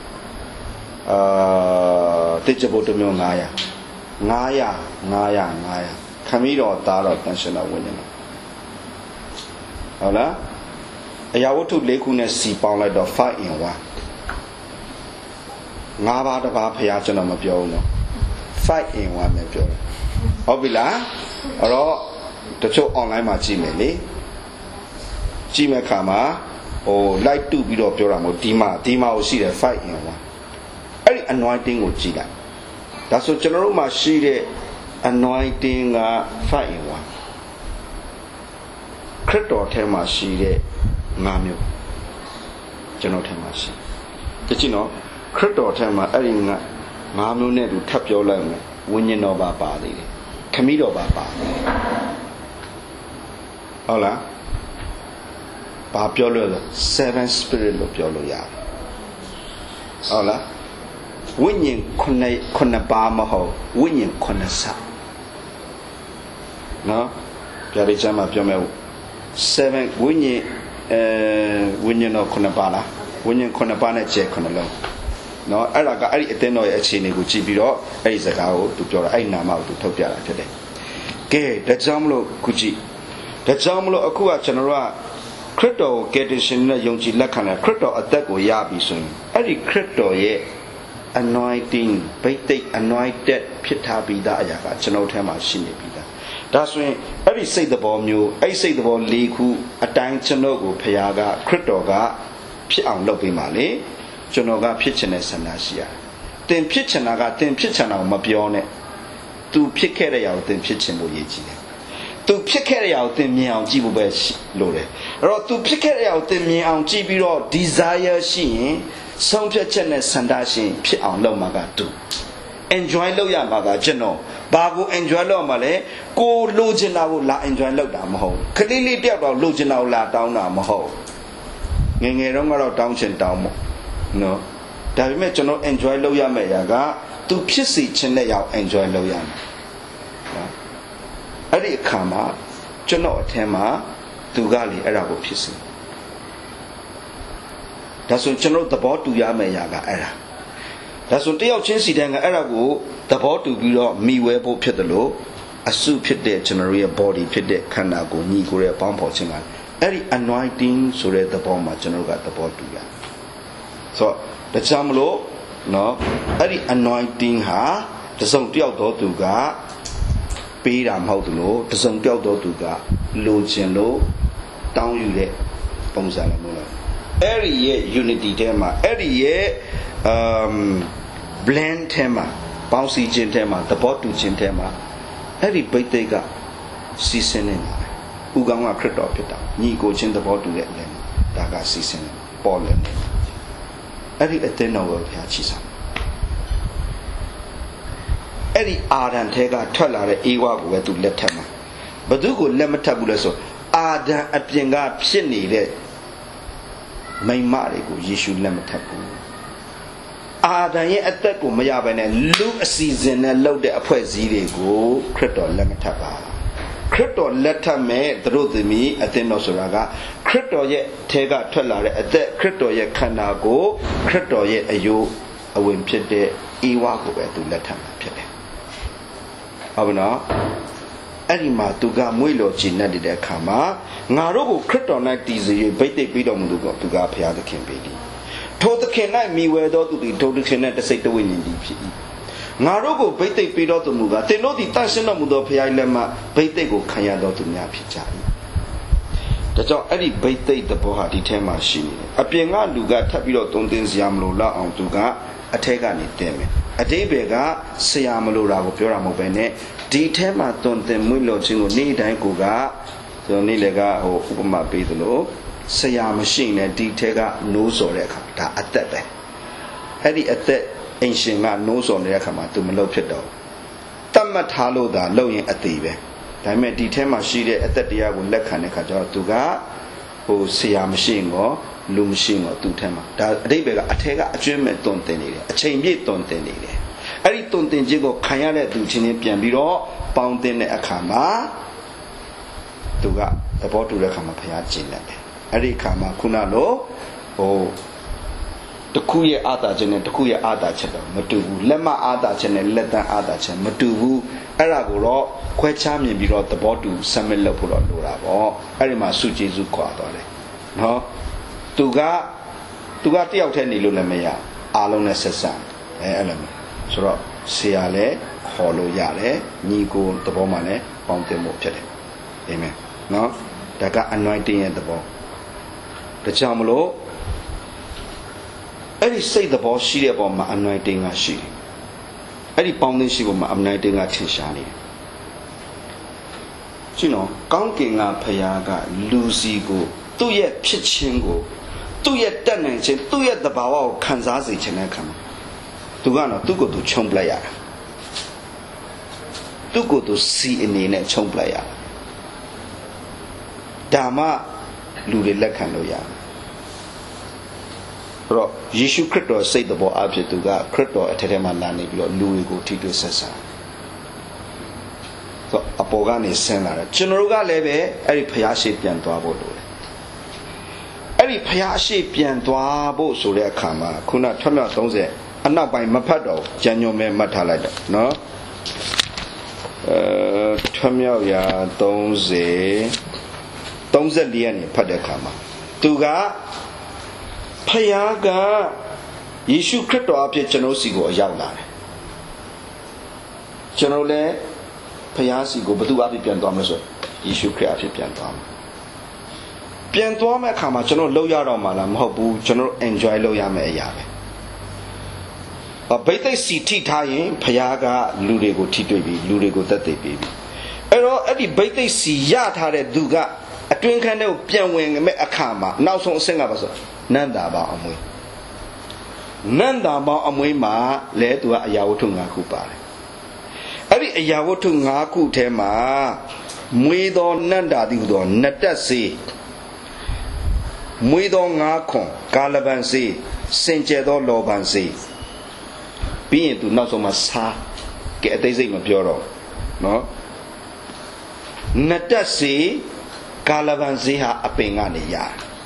Tijabotomio Naya. Naya, Naya, Naya. Camilo Taro Pensioner winning. Hola? A yawotu lekuna si pound like the fight in one. Nava the Papiachan of Mabiono. Fight in one Mabio. Obila, or the show online my Gmail. Gmail Kama, or like two below Pioramo, Dima, Dima will see the fight in one. Every anointing with Gila. That's what General Machine anointing fight in one. Crypto Tema she Mamio General Temashi. Did you know? Crypto Tema Erina Mamu Nedu Tapio Lame, when you know about Bali. Camilo Baba. Hola Bapiolo, seven spirit of Pioloya. Hola Winning Conabama Ho, winning Conasa. No? Piarijama Piomel. Seven when you when you know Conabana, when you Conabana check on alone. No, I like I attend no exchange with G B O, I is a cow to your Ainama to Topia today. Gay, the Jamlo Kuji. The Jamlo Akua General Crypto get in the Yonji Lakana, Crypto attack or Yabi soon. Every crypto ye anointing, bait anointed Pitabi Daya, General Tema Shinibida. That's when every say the bomb you, I say the bomb leak who a time to no go payaga, cryptoga, ဖြစ်အောင်လုပ်ပေးပါလေကျွန်တော်ကဖြစ်ချင်တဲ့ဆန္ဒရှိရတယ်တင်ဖြစ်ချင်တာကတင်ဖြစ်ချင်တာကိုမပြောနဲ့ तू ဖြစ်ခဲ့တဲ့ຢာကိုတင်ဖြစ်ချင်ဖို့ရည်ကြီးတယ် तू ဖြစ်ခဲ့တဲ့ຢာကိုတင်မြင်အောင်ကြည့်ဖို့ပဲလို့တယ်အဲ့တော့ तू ဖြစ်ခဲ့တဲ့ຢာကိုတင်မြင်အောင်ကြည့်ပြီးတော့ desire ရှိရင်ဆုံးဖြတ်ချက်နဲ့ဆန္ဒရှိရင်ဖြစ်အောင်လုပ်မှာက तू enjoy လုပ်ရမှာကကျွန်တော်ဘာကို enjoy လုပ်မှာလဲကိုလိုချင်တာကိုလာ enjoy လုပ်တာမဟုတ်ခလေးလေးတယောက်တော့လိုချင်တာကိုလာတောင်းတာမဟုတ်ငယ်ငယ်တော့ကတော့တောင်းချင်တောင်းမို့နော်ဒါပေမဲ့ကျွန်တော် enjoy လုပ်ရမယ့်ຢာက तू ဖြစ်စီချင်တဲ့ຢာကို enjoy လုပ်ရမယ်နော်အဲ့ဒီအခါမှာကျွန်တော်အထက်မှာ तू ကလေအဲ့ဒါကိုဖြစ်စီဒါဆိုကျွန်တော်သဘောတူရမယ့်ຢာကအဲ့ဒါဒါဆိုတယောက်ချင်းစီတိုင်းကအဲ့ဒါကိုသဘောတူပြီးတော့မိဝဲဖို့ဖြစ်တယ်လို့အစုဖြစ်တဲ့ကျွန်တော်ရဲ့ body ဖြစ်တဲ့ခန္ဓာကိုညီကိုရဲ့ပေါင်းဖော်ခြင်းကအဲ့ဒီ anointing ဆိုတဲ့သဘောမှာကျွန်တော်ကသဘောတူရဆိုတော့ဒါကြောင့်မလို့နော်အဲ့ဒီ anointing ဟာတစုံတယောက်တော်သူကပေးတာမဟုတ်ဘူးလို့တစုံတယောက်တော်သူကလိုချင်လို့တောင်းယူတဲ့ပုံစံလည်းမဟုတ်လားအဲ့ဒီရဲ့ unity ထဲမှာအဲ့ဒီရဲ့ um blend ထဲမှာပေါင်းစည်းခြင်းထဲမှာသဘောတူခြင်းထဲမှာအဲ့ဒီဘိသိက်ကစီစဉ်နေတာဥကောင်းကခရစ်တော်ဖြစ်တာညီကိုချင်းသဘောတူတဲ့လည်းဒါကစီစဉ်နေပေါ်လဲနေအဲ့ဒီအသင်းတော်ကိုဘုရားချီးဆောင်အဲ့ဒီအာဒံထဲကထွက်လာတဲ့အေဝါကိုပဲသူလက်ထပ်မှာဘသူကိုလက်မထပ်ဘူးလဲဆိုအာဒံအပြင်ကဖြစ်နေတဲ့မိမတွေကိုယေရှုလက်မထပ်ဘူးအာဒံရဲ့အသက်ကိုမရဘဲနဲ့လူအစီအစဉ်နဲ့လှုပ်တဲ့အဖွဲ့အစည်းတွေကိုခရစ်တော်လက်မထပ်ပါခရစ်တော်လက်ထပ်မဲ့သူတို့သမီးအသင်းတော်ဆိုတာကခရစ်တော်ရဲ့ထဲကထွက်လာတဲ့အသက်ခရစ်တော်ရဲ့ခန္ဓာကိုခရစ်တော်ရဲ့အယုအဝင်ဖြစ်တဲ့ဧဝကိုပဲသူလက်ထပ်မှာဖြစ်တယ်ဟုတ်ပြီနော်အဲ့ဒီမှာသူကမွေးလို့ဂျင်းတဲ့အခါမှာငါတို့ကိုခရစ်တော်၌တည်စေ၍ဗိတ်သိက်ပြီးတော်မူလို့သူကဘုရားသခင်ပေသည်ထိုသခင်၌မိဝဲသောသူသည်ထိုသခင်၌တစိတ်တဝိညာဉ်သည်ဖြစ်၏ငါတို့ကိုဗိတ်သိက်ပြီးတော်သူမူကားသင်တို့သည်တန်ရှင်းတော်မူသောဘုရား၏လက်မှဗိတ်သိက်ကိုခံရတော်သူများဖြစ်ကြ၏ဒါကြောင့်အဲ့ဒီဗိတ်သိက်သဘောဟာဒီထဲမှာရှိနေတယ်အပြင်ကလူကထပ်ပြီးတော့တုံသင်စရာမလိုတော့အောင်သူကအထက်ကနေတင်မယ်အတိဘယ်ကဆရာမလိုတာကိုပြောတာမဟုတ်ပဲနဲ့ဒီထဲမှာတုံသင်မွေးလို့ခြင်းကိုနေ့တိုင်းကိုကကျွန်တော်နေ့လည်းကဟိုဥပမာပေးသလိုဆရာမရှိနဲ့ဒီထဲကနိုးစော်တဲ့အခါဒါအသက်ပဲအဲ့ဒီအသက်အင်ရှင်ကနိုးစော်နေတဲ့အခါမှာသူမလုပ်ဖြစ်တော့တတ်မှတ်ထားလို့သာလုပ်ရင်အသေးပဲဒါပေမဲ့ဒီထဲမှာရှိတဲ့အသက်တရားကိုလက်ခံတဲ့အခါကျတော့သူကဟိုဆရာမရှိငေါလူမရှိငေါသူ့ထဲမှာဒါအတိတ်ပဲကအထက်ကအကျွမ်းမဲ့တွန်တင်နေတယ်အချိန်ပြည့်တွန်တင်နေတယ်အဲ့ဒီတွန်တင်ခြင်းကိုခံရတဲ့သူချင်းချင်းပြန်ပြီးတော့ပေါင်းတင်တဲ့အခါမှာသူကသဘောတူတဲ့အခါမှာဘုရားကျင့်တယ်အဲ့ဒီအခါမှာခုနလိုဟိုတခုရဲ့အာသာခြင်းနဲ့တခုရဲ့အာသာချက်တော့မတူဘူးလက်မအာသာခြင်းနဲ့လက်တန်းအာသာခြင်းမတူဘူးအဲ့ဒါကိုတော့ခွဲခြားမြင်ပြီးတော့သဘောတူ submit လုပ်ဖို့တော့လိုတာပေါ့အဲ့ဒီမှာစုကျေစုခွာသွားတယ်နော်သူကသူကတယောက်တည်းနေလို့လည်းမရအားလုံးနဲ့ဆက်ဆံအဲအဲ့လိုမျိုးဆိုတော့ဆရာလည်းခေါ်လို့ရတယ်ညီကိုသဘောမှလည်းပေါင်းတင်ဖို့ဖြစ်တယ်အာမင်နော်ဒါက anointing ရဲ့သဘောဒါကြောင့်မလို့အဲ့ဒီစိတ်သဘောရှိတဲ့ပုံမှာ anointing ကရှိတယ်အဲ့ဒီပေါင်းသင်းရှိပုံမှာ anointing ကထင်ရှားနေတယ်ရှင်းနော်ကောင်းကင်ကဖခင်ကလူစီကိုသူ့ရဲ့ဖြစ်ခြင်းကိုသူ့ရဲ့တတ်နိုင်ခြင်းသူ့ရဲ့သဘာဝကိုခံစားစေခြင်းတဲ့အခါမှာသူကတော့သူ့ကိုယ်သူခြုံပလိုက်ရတာသူ့ကိုယ်သူစီအနေနဲ့ခြုံပလိုက်ရတာဒါမှလူတွေလက်ခံလို့ရတယ်အဲ့တော့ယေရှုခရစ်တော်စိတ်သဘောအဖြစ်သူကခရစ်တော်အထက်ထဲမှာလာနေပြီးတော့လူတွေကိုထိတွေ့ဆက်ဆံဆိုအပေါ်ကနေဆင်းလာတယ်ကျွန်တော်တို့ကလည်းပဲအဲ့ဒီဖျားရှိပြန်သွားဖို့လိုတယ်အဲ့ဒီဖျားရှိပြန်သွားဖို့ဆိုတဲ့အခါမှာခုနထွတ်မြောက်သုံးဆယ်အနောက်ပိုင်းမဖတ်တော့ကြံညုံမဲမှတ်ထားလိုက်တော့နော်အဲထွတ်မြောက်ရာသုံးဆယ်သုံးဆယ်လေးကနေဖတ်တဲ့အခါမှာသူကဖယားကယေရှုခရစ်တော်အဖြစ်ကျွန်တော်စီကိုရောက်လာတယ်ကျွန်တော်လည်းဖယားစီကိုဘယ်သူအဖြစ်ပြန်သွားမလဲဆိုယေရှုခရစ်အဖြစ်ပြန်သွားမှာပြန်သွားမဲ့အခါမှာကျွန်တော်လောက်ရတော့မှလားမဟုတ်ဘူးကျွန်တော် enjoy လုပ်ရမယ့်အရာပဲဗိသိက်စီထိထားရင်ဖျားကလူတွေကိုထိတွေ့ပြီးလူတွေကိုတတ်သိပြီးအဲ့တော့အဲ့ဒီဗိသိက်စီရထားတဲ့သူကအတွင်းခန်းထဲကိုပြန်ဝင်မဲ့အခါမှာနောက်ဆုံးအဆင့်ကပါဆိုနန္တာပေါင်းအမွေနန္တာပေါင်းအမွေမှာလဲသူကအရာဝတ္ထု၅ခုပါတယ်အဲ့ဒီအရာဝတ္ထု၅ခုထဲမှာမွေသောနန္တာတိဟူသောနတတ်စေမွေသောငါးခွန်ကာလပန်စေစင်ကြယ်သောလောပန်စေပြီးရင်သူနောက်ဆုံးမှာစားကဲအသေးစိတ်မပြောတော့နော်နတတ်စေကာလပန်စေဟာအပင်ကနေရ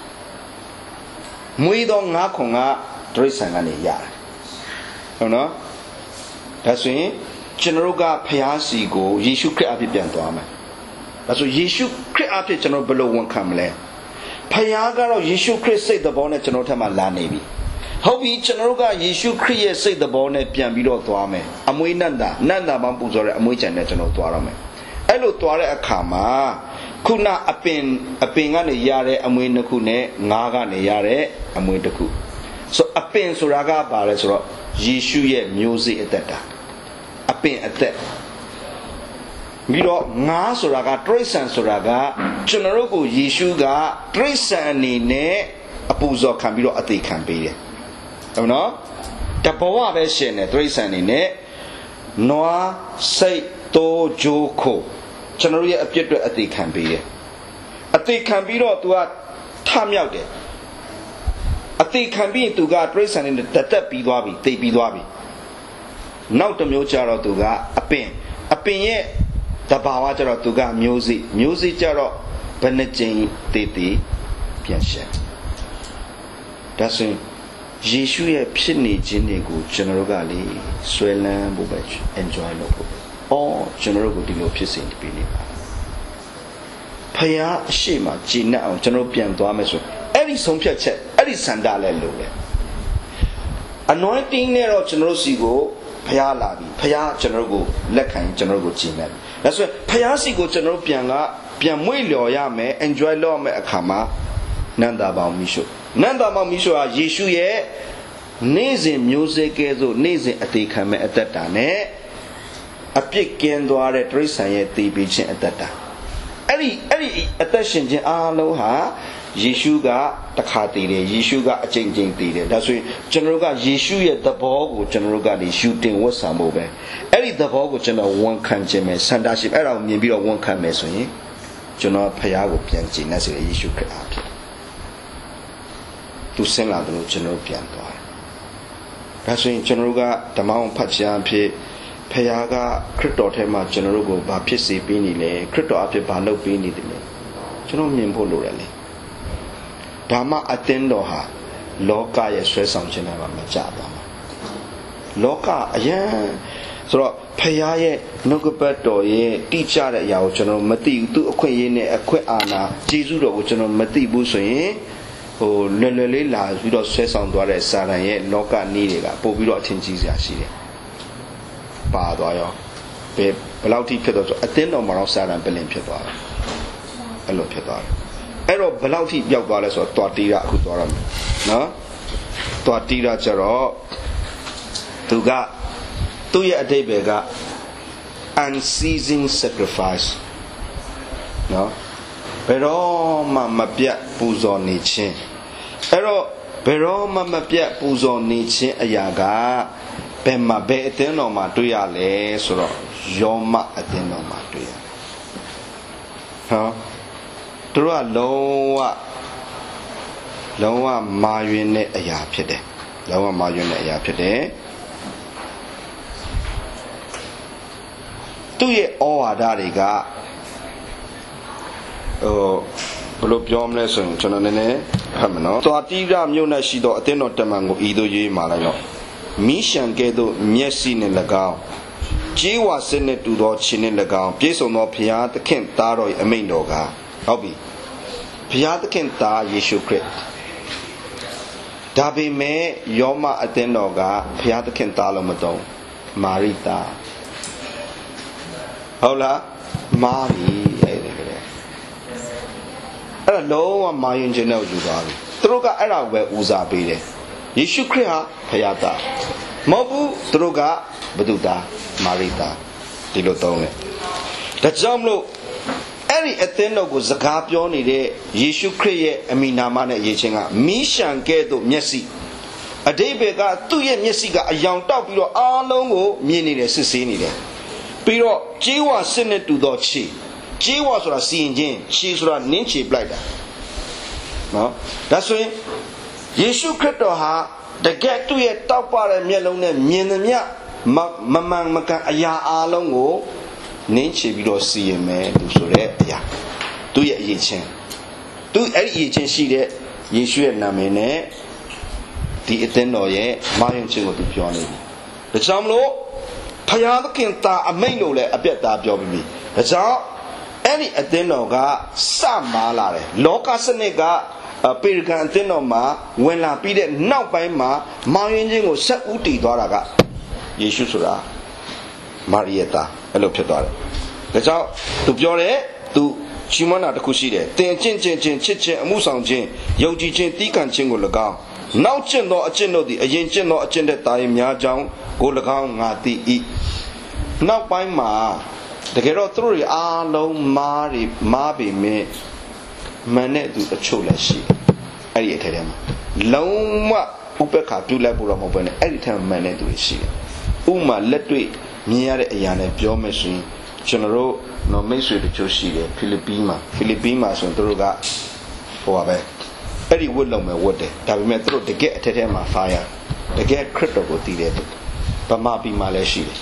မွေသောငါးခွန်ကဒရိစ္ဆန်ကနေရဟုတ်နော်ဒါဆိုရင်ကျွန်တော်တို့ကဖျားစီကိုယေရှုခရစ်အဖြစ်ပြန်သွားမယ်ဒါဆိုယေရှုခရစ်အဖြစ်ကျွန်တော်ဘယ်လိုဝန်ခံမလဲဖျားကတော့ယေရှုခရစ်စိတ်သဘောနဲ့ကျွန်တော်ထက်မှလာနေပြီဟုတ်ပြီကျွန်တော်တို့ကယေရှုခရစ်ရဲ့စိတ်သဘောနဲ့ပြန်ပြီးတော့သွားမယ်အမွေနန္တာနန္တာမှပူဇော်တဲ့အမွေကြံနဲ့ကျွန်တော်သွားရမယ်အဲ့လိုသွားတဲ့အခါမှာခုနအပင်အပင်ကနေရတဲ့အမွေနှစ်ခုနဲ့ငါးကနေရတဲ့အမွေတစ်ခုဆိုအပင်ဆိုတာကဘာလဲဆိုတော့ယေရှုရဲ့မျိုးစေ့အသက်တာအပင်အသက်ပြီးတော့ငါးဆိုတာကတရိစ္ဆာန်ဆိုတာကကျွန်တော်တို့ကိုယေရှုကတရိစ္ဆာန်အနေနဲ့အပူဇော်ခံပြီးတော့အသေးခံပေးတယ်ဟုတ်နော်တဘဝပဲရှင်တယ်တရိစ္ဆာန်အနေနဲ့နွားစိတ်တိုးဂျိုးခိုကျွန်တော်ရဲ့အပြစ်တွေအသေးခံပေးတယ်အသေးခံပြီးတော့ तू ကထမြောက်တယ်အသေးခံပြီး तू ကတရိစ္ဆာန်နဲ့တသက်ပြီးသွားပြီတိတ်ပြီးသွားပြီနောက်တစ်မျိုးကြတော့ तू ကအပင်အပင်ရဲ့တဘာဝကြတော့ तू ကမျိုးစိမျိုးစိကြတော့ဘယ်နှကြိမ်တည်တည်ပြန်ရှင်ဒါဆိုရင်ယေရှုရဲ့ဖြစ်နေခြင်းတွေကိုကျွန်တော်တို့ကလေဆွဲလန်းဖို့ပဲ enjoy လုပ်ဖို့အော်ကျွန်တော်တို့ကိုဒီလိုဖြစ်စေပြီးနေပါဖယားအရှိမကြည်နပ်အောင်ကျွန်တော်ပြန်သွားမယ်ဆိုအဲ့ဒီဆုံးဖြတ်ချက်အဲ့ဒီစန္ဒလဲလို့လေ anointing နဲ့တော့ကျွန်တော်တို့စီကိုဖယားလာပြီဖယားကျွန်တော်တို့ကိုလက်ခံကျွန်တော်တို့ကိုကြည်နပ်ပြီဒါဆိုရင်ဖယားစီကိုကျွန်တော်တို့ပြန်ကပြန်မွေ့လျော်ရမယ် enjoy လုပ်ရမယ်အခါမှာနန္တာပေါင်းမိရှုနန္တာပေါင်းမိရှုဟာယေရှုရဲ့နေ့စဉ်မျိုးစေ့ကဲသို့နေ့စဉ်အသေးခံမဲ့အသက်တာနဲ့အပြစ်ကင်းသွားတဲ့တိရစ္ဆာန်ရဲ့တည်ပြီးခြင်းအသက်တာအဲ့ဒီအဲ့ဒီအသက်ရှင်ခြင်းအားလုံးဟာယေရှုကတခါတည်တယ်ယေရှုကအချိန်ချင်းတည်တယ်ဒါဆိုရင်ကျွန်တော်တို့ကယေရှုရဲ့သဘောကိုကျွန်တော်တို့ကလေယူတင်ဝတ်ဆံဖို့ပဲအဲ့ဒီသဘောကိုကျွန်တော်ဝန်ခံခြင်းပဲစန္ဒရှိအဲ့ဒါကိုမြင်ပြီးတော့ဝန်ခံမယ်ဆိုရင်ကျွန်တော်ဖခင်ကိုပြန်ကြည်နေစေယေရှုခရစ်အားဖြင့်သူဆင်းလာတယ်လို့ကျွန်တော်ပြန်သွားတယ်ဒါဆိုရင်ကျွန်တော်တို့ကဓမ္မအောင်ဖတ်ခြင်းအဖြစ်ဖခင်ကခရစ်တော်ထဲမှာကျွန်တော်တို့ကိုဘာဖြစ်စေပေးနေလဲခရစ်တော်အဖြစ်ဘာလုပ်ပေးနေတယ်လဲကျွန်တော်မြင်ဖို့လိုတယ်လေဓမ္မအသင်းတော်ဟာလောကရဲ့ဆွဲဆောင်ခြင်းနဲ့မှမကြပါဘူးလောကအယံဆိုတော့ဖခင်ရဲ့နှုတ်ကပတ်တော်ရဲ့တိကျတဲ့အရာကိုကျွန်တော်မသိဘူးသူအခွင့်အရေးနဲ့အခွင့်အာဏာကျေးဇူးတော်ကိုကျွန်တော်မသိဘူးဆိုရင်ဟိုလွယ်လွယ်လေးလာပြီးတော့ဆွဲဆောင်သွားတဲ့စာရန်ရဲ့လောကနည်းတွေကပို့ပြီးတော့အထင်ကြီးစရာရှိတယ်ပါသွားရောဘယ်ဘယ်လောက်ထိဖြစ်တော့ဆိုအသင်းတော်မှာတော့စာရန်ပလင်ဖြစ်သွားတယ်အဲ့လိုဖြစ်သွားတယ်အဲ့တော့ဘယ်လောက်ထိပြောက်သွားလဲဆိုတော့တွာတီးရအခုသွားရမယ်နော်တွာတီးရကျတော့သူကသူ့ရဲ့အဓိပ္ပာယ်က unceasing sacrifice နော်ဘယ်တော့မှမပြတ်ပူဇော်နေခြင်းအဲ့တော့ဘယ်တော့မှမပြတ်ပူဇော်နေခြင်းအရာကဘယ်မှာဘယ်အသင်းတော်မှာတွေ့ရလဲဆိုတော့ယောမအသင်းတော်မှာတွေ့ရဟောသူတို့ကလုံးဝလုံးဝမာယွင်းတဲ့အရာဖြစ်တယ်လုံးဝမာယွင်းတဲ့အရာဖြစ်တယ်သူ့ရဲ့ဩဝါဒတွေကဟိုဘယ်လိုပြောမလဲဆိုရင်ကျွန်တော်နည်းနည်းဖတ်မယ်နော်သွားတိရမြို့၌ရှိသောအသင်းတော်တမန်ကိုဤသို့ရေးမှာလိုက်တော့မိရှံကဲ့သို့မျက်စိနှင့်၎င်းကြေးဝါစစ်နှင့်တူသောခြေနှင့်၎င်းပြည့်စုံသောဘုရားသခင်သားတော်၏အမိန့်တော်ကဟုတ်ပြီဘုရားသခင်သားယေရှုခရစ်ဒါပေမဲ့ယောမအသင်းတော်ကဘုရားသခင်သားလို့မသုံးမာရိသားဟုတ်လားမာရီအဲ့ဒါကလေးအဲ့ဒါလုံးဝမာယွင်ခြင်းနဲ့ယူသွားပြီသူတို့ကအဲ့ဒါပဲဦးစားပေးတယ်ယေရှုခရစ်ဟာဖခင်သားမဟုတ်ဘူးသူတို့ကဘုဒ္ဓသားမာရိသားဒီလိုသုံးတယ်ဒါကြောင့်မလို့အဲ့ဒီအသင်းတော်ကိုစကားပြောနေတဲ့ယေရှုခရစ်ရဲ့အမိနာမနဲ့ရေးချင်းကမီးရှံကဲ့သို့မျက်စိအတိတ်ဘကသူ့ရဲ့မျက်စိကအယောင်တောက်ပြီးတော့အားလုံးကိုမြင်နေတယ်စစ်ဆေးနေတယ်ပြီးတော့ကြေးဝါစစ်နဲ့တူသောခြေကြေးဝါဆိုတာစီရင်ခြင်းခြေဆိုတာနင်းချေပလိုက်တာနော်ဒါဆိုရင်ယေရှုခရစ်တော်ဟာတကယ်သူ့ရဲ့တောက်ပတဲ့မျက်လုံးနဲ့မြင်သမျှမမှန်မကန်အရာအားလုံးကိုနင်းချေပြီးတော့စီရင်မယ်သူဆိုတဲ့အရာသူ့ရဲ့အရေးချင်းသူအဲ့ဒီအရေးချင်းရှိတဲ့ယေရှုရဲ့နာမည်နဲ့ဒီအသင်းတော်ရဲ့မာယွင်ခြင်းကိုသူပြောနေပြီဒါကြောင့်မလို့ဖယားသခင်သားအမိန့်လို့လည်းအပြတ်သားပြောပြီးပြီဒါကြောင့်အဲ့ဒီအသင်းတော်ကစမားလာတယ်လောကစနစ်ကပေရကန်အသင်းတော်မှာဝင်လာပြီးတဲ့နောက်ပိုင်းမှာမာယွင်ခြင်းကိုဆက်ဦးတည်သွားတာကယေရှုဆိုတာမာရိယသားအဲ့လိုဖြစ်သွားတယ်ဒါကြောင့်သူပြောတယ်သူချီးမွမ်းတာတစ်ခုရှိတယ်တင်ကျင့်ခြင်းချင်းချစ်ခြင်းအမှုဆောင်ခြင်းယုံကြည်ခြင်းတီးခံခြင်းကို၎င်းနောက်ကျင့်သောအကျင့်တို့သည်အရင်ကျင့်သောအကျင့်တဲ့တာရင်များကြောင်းကို၎င်းငါသိ၏နောက်ပိုင်းမှာတကယ်တော့သူတို့တွေအားလုံးမားတွေမားပေမဲ့မန်တဲ့သူအချို့လည်းရှိအဲ့ဒီအထက်ထဲမှာလုံးဝဥပ္ပခါပြုလိုက်ဖို့တော့မဟုတ်ဘဲနဲ့အဲ့ဒီထက်မန်တဲ့သူတွေရှိတယ်ဥမာလက်တွေ့မြင်ရတဲ့အရာနဲ့ပြောမယ်ဆိုရင်ကျွန်တော်တို့နော်မိတ်ဆွေတချို့ရှိတယ်ဖိလစ်ပင်းမှာဖိလစ်ပင်းမှာဆိုရင်သူတို့ကဟိုပါပဲအဲ့ဒီဝတ်လုံးမဲ့ဝတ်တယ်ဒါပေမဲ့သူတို့တကယ်အထက်ထဲမှာဖားရတကယ်ခရစ်တော်ကိုတည်တယ်ဗမာပြည်မှာလည်းရှိတယ်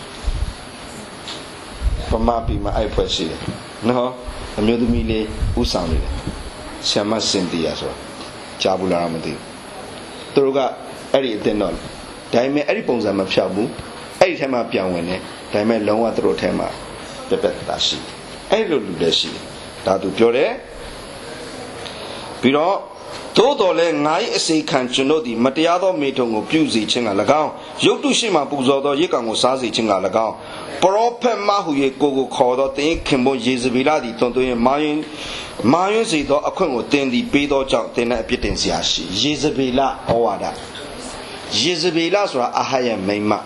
ဗမာပြည်မှာအဲ့ဖွဲ့ရှိတယ်နော်အမျိုးသမီးလေးဥဆောင်နေတယ်ဆ iam မစင်တီယာဆိုတာကြားဘူးလားမသိဘူးသူတို့ကအဲ့ဒီအသင်းတော်ဒါပေမဲ့အဲ့ဒီပုံစံမဖြောက်ဘူးအဲ့ဒီထဲမှာပြောင်းဝင်တယ်ဒါပေမဲ့လုံးဝသူတို့ထဲမှာပြပက်တာရှိအဲ့လိုလူလည်းရှိဒါသူပြောတယ်ပြီးတော့သို့တော်လည်းငါ၏အစေခံကျွန်တို့သည်မတရားသောမေထုံကိုပြုစေခြင်းက၎င်းရုပ်တုရှိမှပူဇော်သောရိတ်ကောင်ကိုစားစေခြင်းက၎င်းပရောဖက်မဟု၍ကိုကိုခေါ်သောတင်းခင်ပွန်ယေဇဗေလသည်တွန်တွင်မာယွင်မာယွင်စေသောအခွင့်ကိုတင်းသည်ပေးသောကြောင့်တင်း၌အပြစ်တင်စရာရှိယေဇဗေလဩဝါဒယေဇဗေလဆိုတာအာဟရဲ့မိန်းမဣ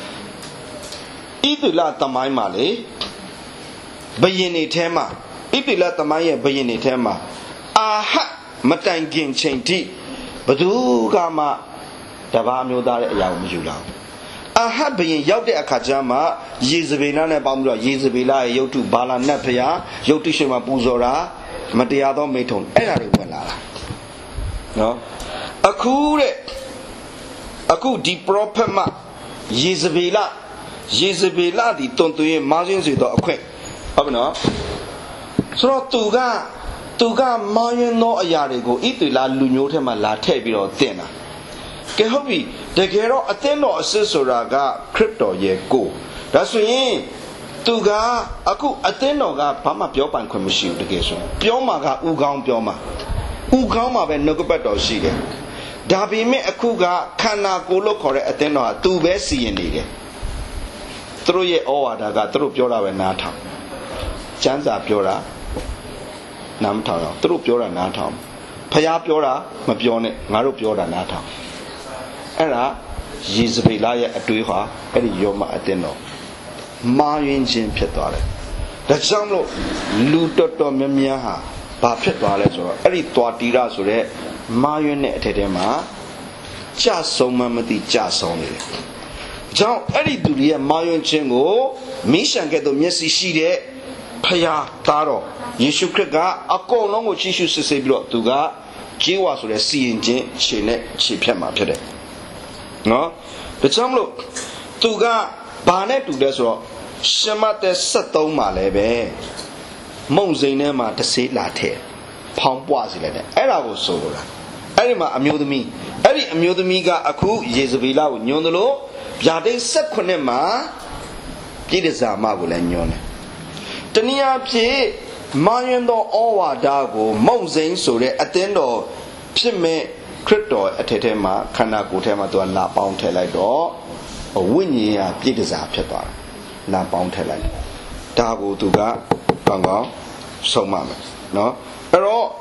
သုလသမိုင်းမှာလေဘယင်နေထဲမှာဣသုလသမိုင်းရဲ့ဘယင်နေထဲမှာအာဟမတိုင်ခင်ချိန်ထိဘသူကမှတပါးမျိုးသားတဲ့အရာကိုမယူလာဘူးအာဟဘယင်ရောက်တဲ့အခါကျမှယေဇဗေလနဲ့ပေါင်းပြီးတော့ယေဇဗေလရဲ့ယုတ်တုဘာလာနတ်ဖျားယုတ်တုရှင်မှာပူဇော်တာမတရားသောမိထုံအဲ့ဒါတွေဝင်လာတာနော်အခုတဲ့အခုဒီပရောဖက်မယေဇဗေလယေဇဗေလဒီတွန်တွင်မာရင်းစေသောအခွင့်ဟုတ်ပြီနော်ဆိုတော့သူကသူကမာယွင်သောအရာတွေကိုဣသေလလူမျိုးထဲမှာလာထည့်ပြီးတော့တင်တာကဲဟုတ်ပြီတကယ်တော့အသင်းတော်အစစ်ဆိုတာကခရစ်တော်ရဲ့ကိုဒါဆိုရင်သူကအခုအသင်းတော်ကဘာမှပြောပိုင်ခွင့်မရှိဘူးတကယ်ဆိုပြောမှာကဥကောင်းပြောမှာဥကောင်းမှာပဲနှုတ်ကပတ်တော်ရှိတယ်ဒါပေမဲ့အခုကခန္ဓာကိုယ်လို့ခေါ်တဲ့အသင်းတော်ကသူပဲစီရင်နေတယ်သူတို့ရဲ့ဩဝါဒကသူတို့ပြောတာပဲနားထောင်ကျမ်းစာပြောတာနားမထောင်အောင်သူတို့ပြောတာနားထောင်ဖျားပြောတာမပြောနဲ့ငါတို့ပြောတာနားထောင်အဲ့ဒါယေဇဗေလရဲ့အတွေးဟာအဲ့ဒီယောမအတင်းတော်မာယွင်ခြင်းဖြစ်သွားတယ်ဒါကြောင့်လို့လူတော်တော်များများဟာဘာဖြစ်သွားလဲဆိုတော့အဲ့ဒီသွားတီရဆိုတဲ့မာယွင်တဲ့အထက်ထဲမှာကြဆုံးမှမသိကြဆုံးနေတယ်ကြောင့်အဲ့ဒီသူတွေရဲ့မာယွင်ခြင်းကိုမိရှံကဲ့သို့မျက်စိရှိတဲ့ဖယားသားတော်ယေရှုခရစ်ကအကုန်လုံးကိုကြည့်ရှုစစ်ဆေးပြီးတော့သူကကြေးဝါဆိုတဲ့စီရင်ခြင်းခြေနဲ့ခြေဖြတ်မှာဖြစ်တယ်နော်ဒါကြောင့်မလို့သူကဘာနဲ့တူလဲဆိုတော့ရှမတ်တဲ့ဆက်သုံးမှာလည်းပဲမုံစိန်ထဲမှာတဆေးလာထဲဖောင်းပွားစီလိုက်တယ်အဲ့ဒါကိုဆိုလိုတာအဲ့ဒီမှာအမျိုးသမီးအဲ့ဒီအမျိုးသမီးကအခုယေဇဗေလကိုညွှန်းသလိုဗျာဒိတ်ဆက်ခုနှစ်မှာပြည်တစာမကိုလည်းညွှန်းတယ်တနည်းအားဖြင့်မာယွင်သောဩဝါဒကိုမုံစိန်ဆိုတဲ့အသင်းတော်ဖြစ်မဲ့ခရစ်တော်အထက်ထဲမှာခန္ဓာကိုယ်ထဲမှာသူကလာပေါင်းထည့်လိုက်တော့ဝိညာဉ်ဟာပြည့်တစားဖြစ်သွားတယ်လာပေါင်းထည့်လိုက်ဒါကိုသူကကောင်းကောင်းဆုံးမမယ်နော်အဲ့တော့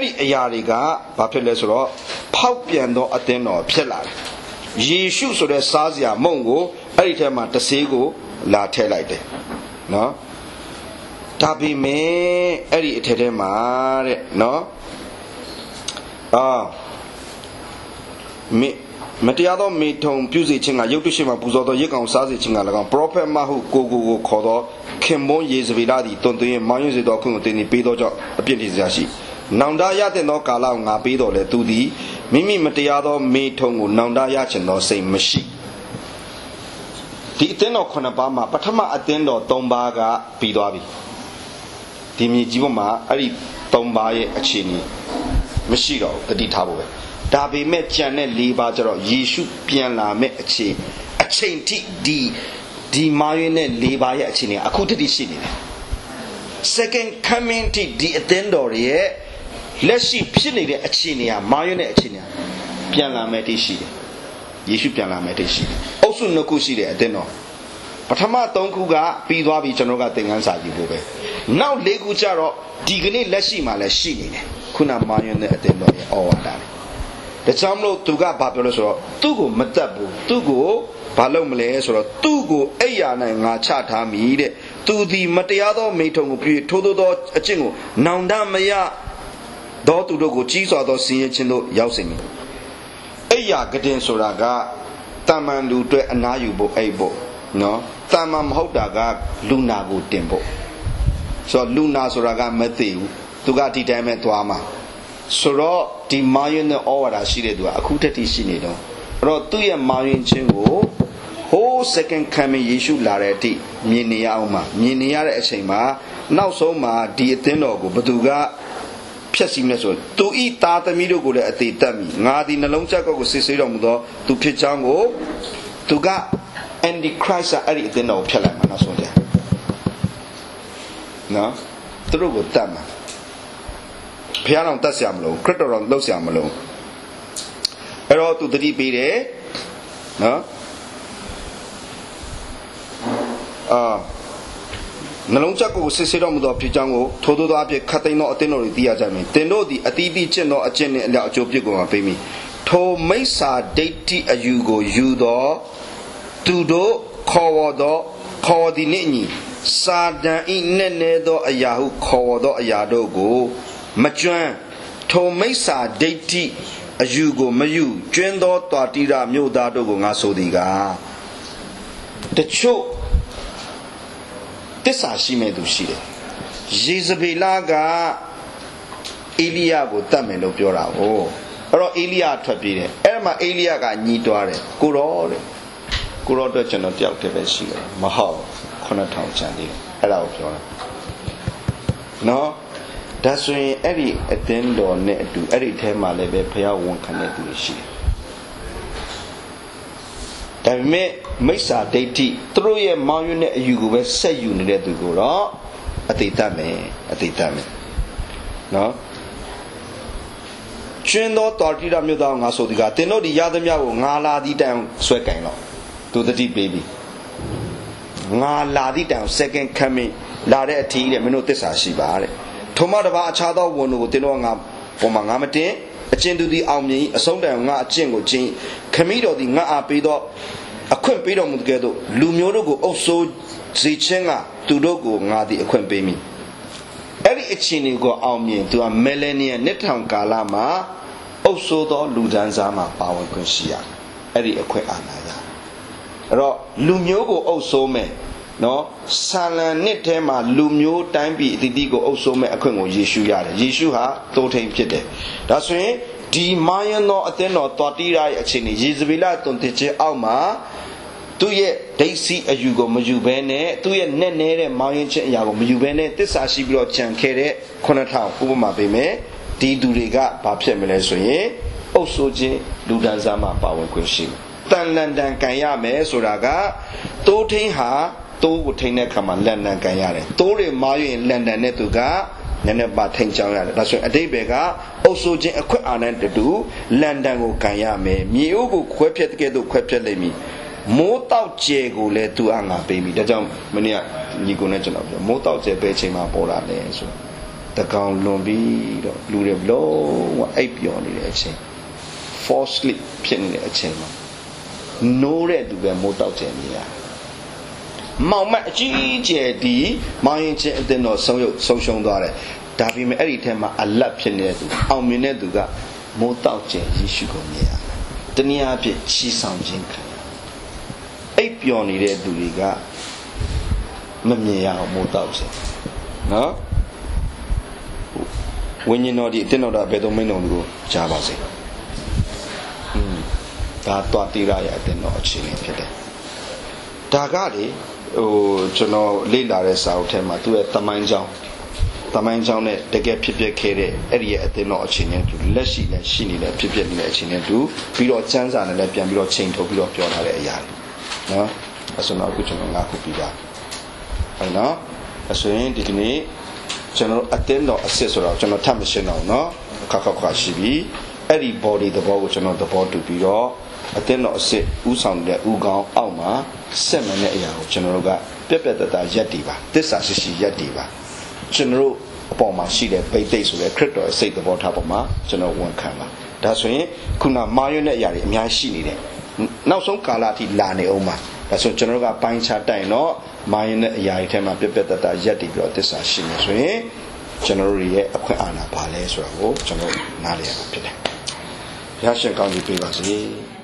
Eddie Ayariga, Papilesro, Paupiano Ateno, Pella. Yeshu so the Sazia, Mongo, Eritema, Tasego, La Telite. No? Tabi me, Eri Tedema, no? Ah. Me. Matiado me tong pusi chinga yokushima puzoto yekang sazi chinga lagang prophet mahu gogo kodo kembon yezaviladi tonto yin mayuzi do kung teni pedo jo apienti zashi nanda yate no kala nga pedo le tudi mimi matiado me tongu nanda yachen no say mashi di iteno konabama patama atendo tombaga pedo abi di mi jiboma ari tomba ye achini mashi do tadi tabo be Dabi met Janet Libajaro, Yishu Pianla met a chain, a chain tea, D, D marionette Libaya chini, a could be seen. Second coming tea, D attendor, let's see Pinny a chinia, marionette chinia, Pianla metishi, Yishu Pianla metishi. Also no kushi at dinner. But Hama Tonkuga, Pidwabi Chanoga thing answer you. Now Legu Jaro, Digni Leshima Leshini, Kuna marionette attendor, all that. The Chamlo Tuga Papulosro, Tugu Matabu, Tugu, Palomle, Tugu, Ayana, Chata Mide, to the Mateado, Meton, Todo, a chingo, Nanda Maya, Dotu Dogo, Chiso, do Senior Chindo, Yausimi. Aya Gatin Soraga, Tamandu, Anayubo, Abo, no, Tamam Hodaga, Lunago Tempo. So Luna Soraga Matthew, Tugati Diamond Tuama. Soro di mayon the ora she do a cutati sinido. Rotuya mayon chingo, whole second coming issue lareti, Miniauma, Miniara Esema, now so ma di Tenogo, Batuga, Piasimeso, to eat tata mido go at the tummy, Nadi Nalonchaco Sisiromudo, to Pichango, to ga and the Christ are at the no Pelamana Soja. No? Through Tama. Piano Tassiamlo, Cretoron Losiamlo. Error to the D P D, no? Ah, Nalonchaco Sisirom of Pijango, Todo Ape Catino Ateno Diajami, Teno the Atibi Cheno a Chen and Jopigo pay me. To Mesa Dati a Yugo, Yudo, Tudo, Cowodo, Coordinini, Sada in Nenedo a Yahoo, Cowodo a Yadogo. Majuan, to Mesa Dati, a Yugo, Mayu, Gendo, Thyatira, Mudado, Nasodiga. The choke. This as she made to see it. Jezebelaga Elia go Tamino Pura. Oh, or Elia Trapine, Erma Eliaga Nidore, Kurore, Kuro Channel Televisi, Mahal, Conatown Chandy, allow Pura. No? That's when any attend or net to any time I live a pair won't connect to the sheep. That may Mesa Dati through a marionette you go say you needed to go at the time, at the time. No? Chendo Thyatira Muda Nasodiga, they know the Yadamia Nala di down Swekano to the deep baby. Nala di down, second coming, Lade tea, and Minotis Ashibare. Tomatava Chada one who did on up for Mangamate, a chin to the army, a song that not jingle chin, Camido the Nga Pido, a quimpido Mugado, Lumiogo also Zichenga, to Dogo Nga the Equimpemi. Every itching go army to a millennium Netan Kalama, also the Ludanzama power Kunsia, every Equanaya. Lumiogo also me. No, Salan Netema, Lumio, time be the Digo also met a queen of Yeshu Yada. Yeshu ha, told him Pite. That's why, the Mayan no Atheno, Thyatira, a chini, Jezebela, don't teach Alma, two ye, they see a Yugo Majubene, two ye Nene, Mayan Yago Majubene, this Ashiblo Chankere, Conata, Ubama Beme, Di Duriga, Papia Melesoye, also J, Ludanzama, Power Question. Tan Landan Kayame, Soraga, Totin ha. To would take a command land and Gayare. Tori Mayu in London Netuga, Neneba Tenchanga. That's what a day beggar also Jane a quick an to do, Landango Kayame, Miugo Quepet Gedo Quepelemi. Motau Jego led to Anga baby. The jump many Nigo National. Motau Jebechima Bola. the ground lumbi, Lude blow, eight beyond the chain. Falsely pinning a chain. No red to be a motor chain. Mamma G J D, my then or social dollar. Davi me every time I lap pinning how many do that motor chain issue go near. The near bit she sound jink. Eight beyond the red do liga. Mamma motor chain. No? When you know the dinner that better men on go, Jabasi. Hm. That Thyatira I did not chilling today. Dagadi, oh, to know Lila is out him to a Tamanjang. Tamanjang, they get people carry area at the not chilling to Leshy and Shini, the people in the chilling to below Chanza and let below chain to below your yard. No, as an argument on Nakupida. I know, as an dignity. General attend or assessor of general tamation no Kakakashibi, everybody the ball which are not the ball to be all, attend or say Usang the Ugang Alma, Seminary General Pepe that Yetiba, this as she Yetiba. General Obama, she that pay days with a crypto, say the ball top of ma, General one camera. That's when Kuna marionette yari, Miashini. Now some Kalati Lani Oma, that's when General got pine chat no. Mine yai tema pepe that I yet got this as she is generally a Quana Palace or General Nadia. Yashin County Pivasi.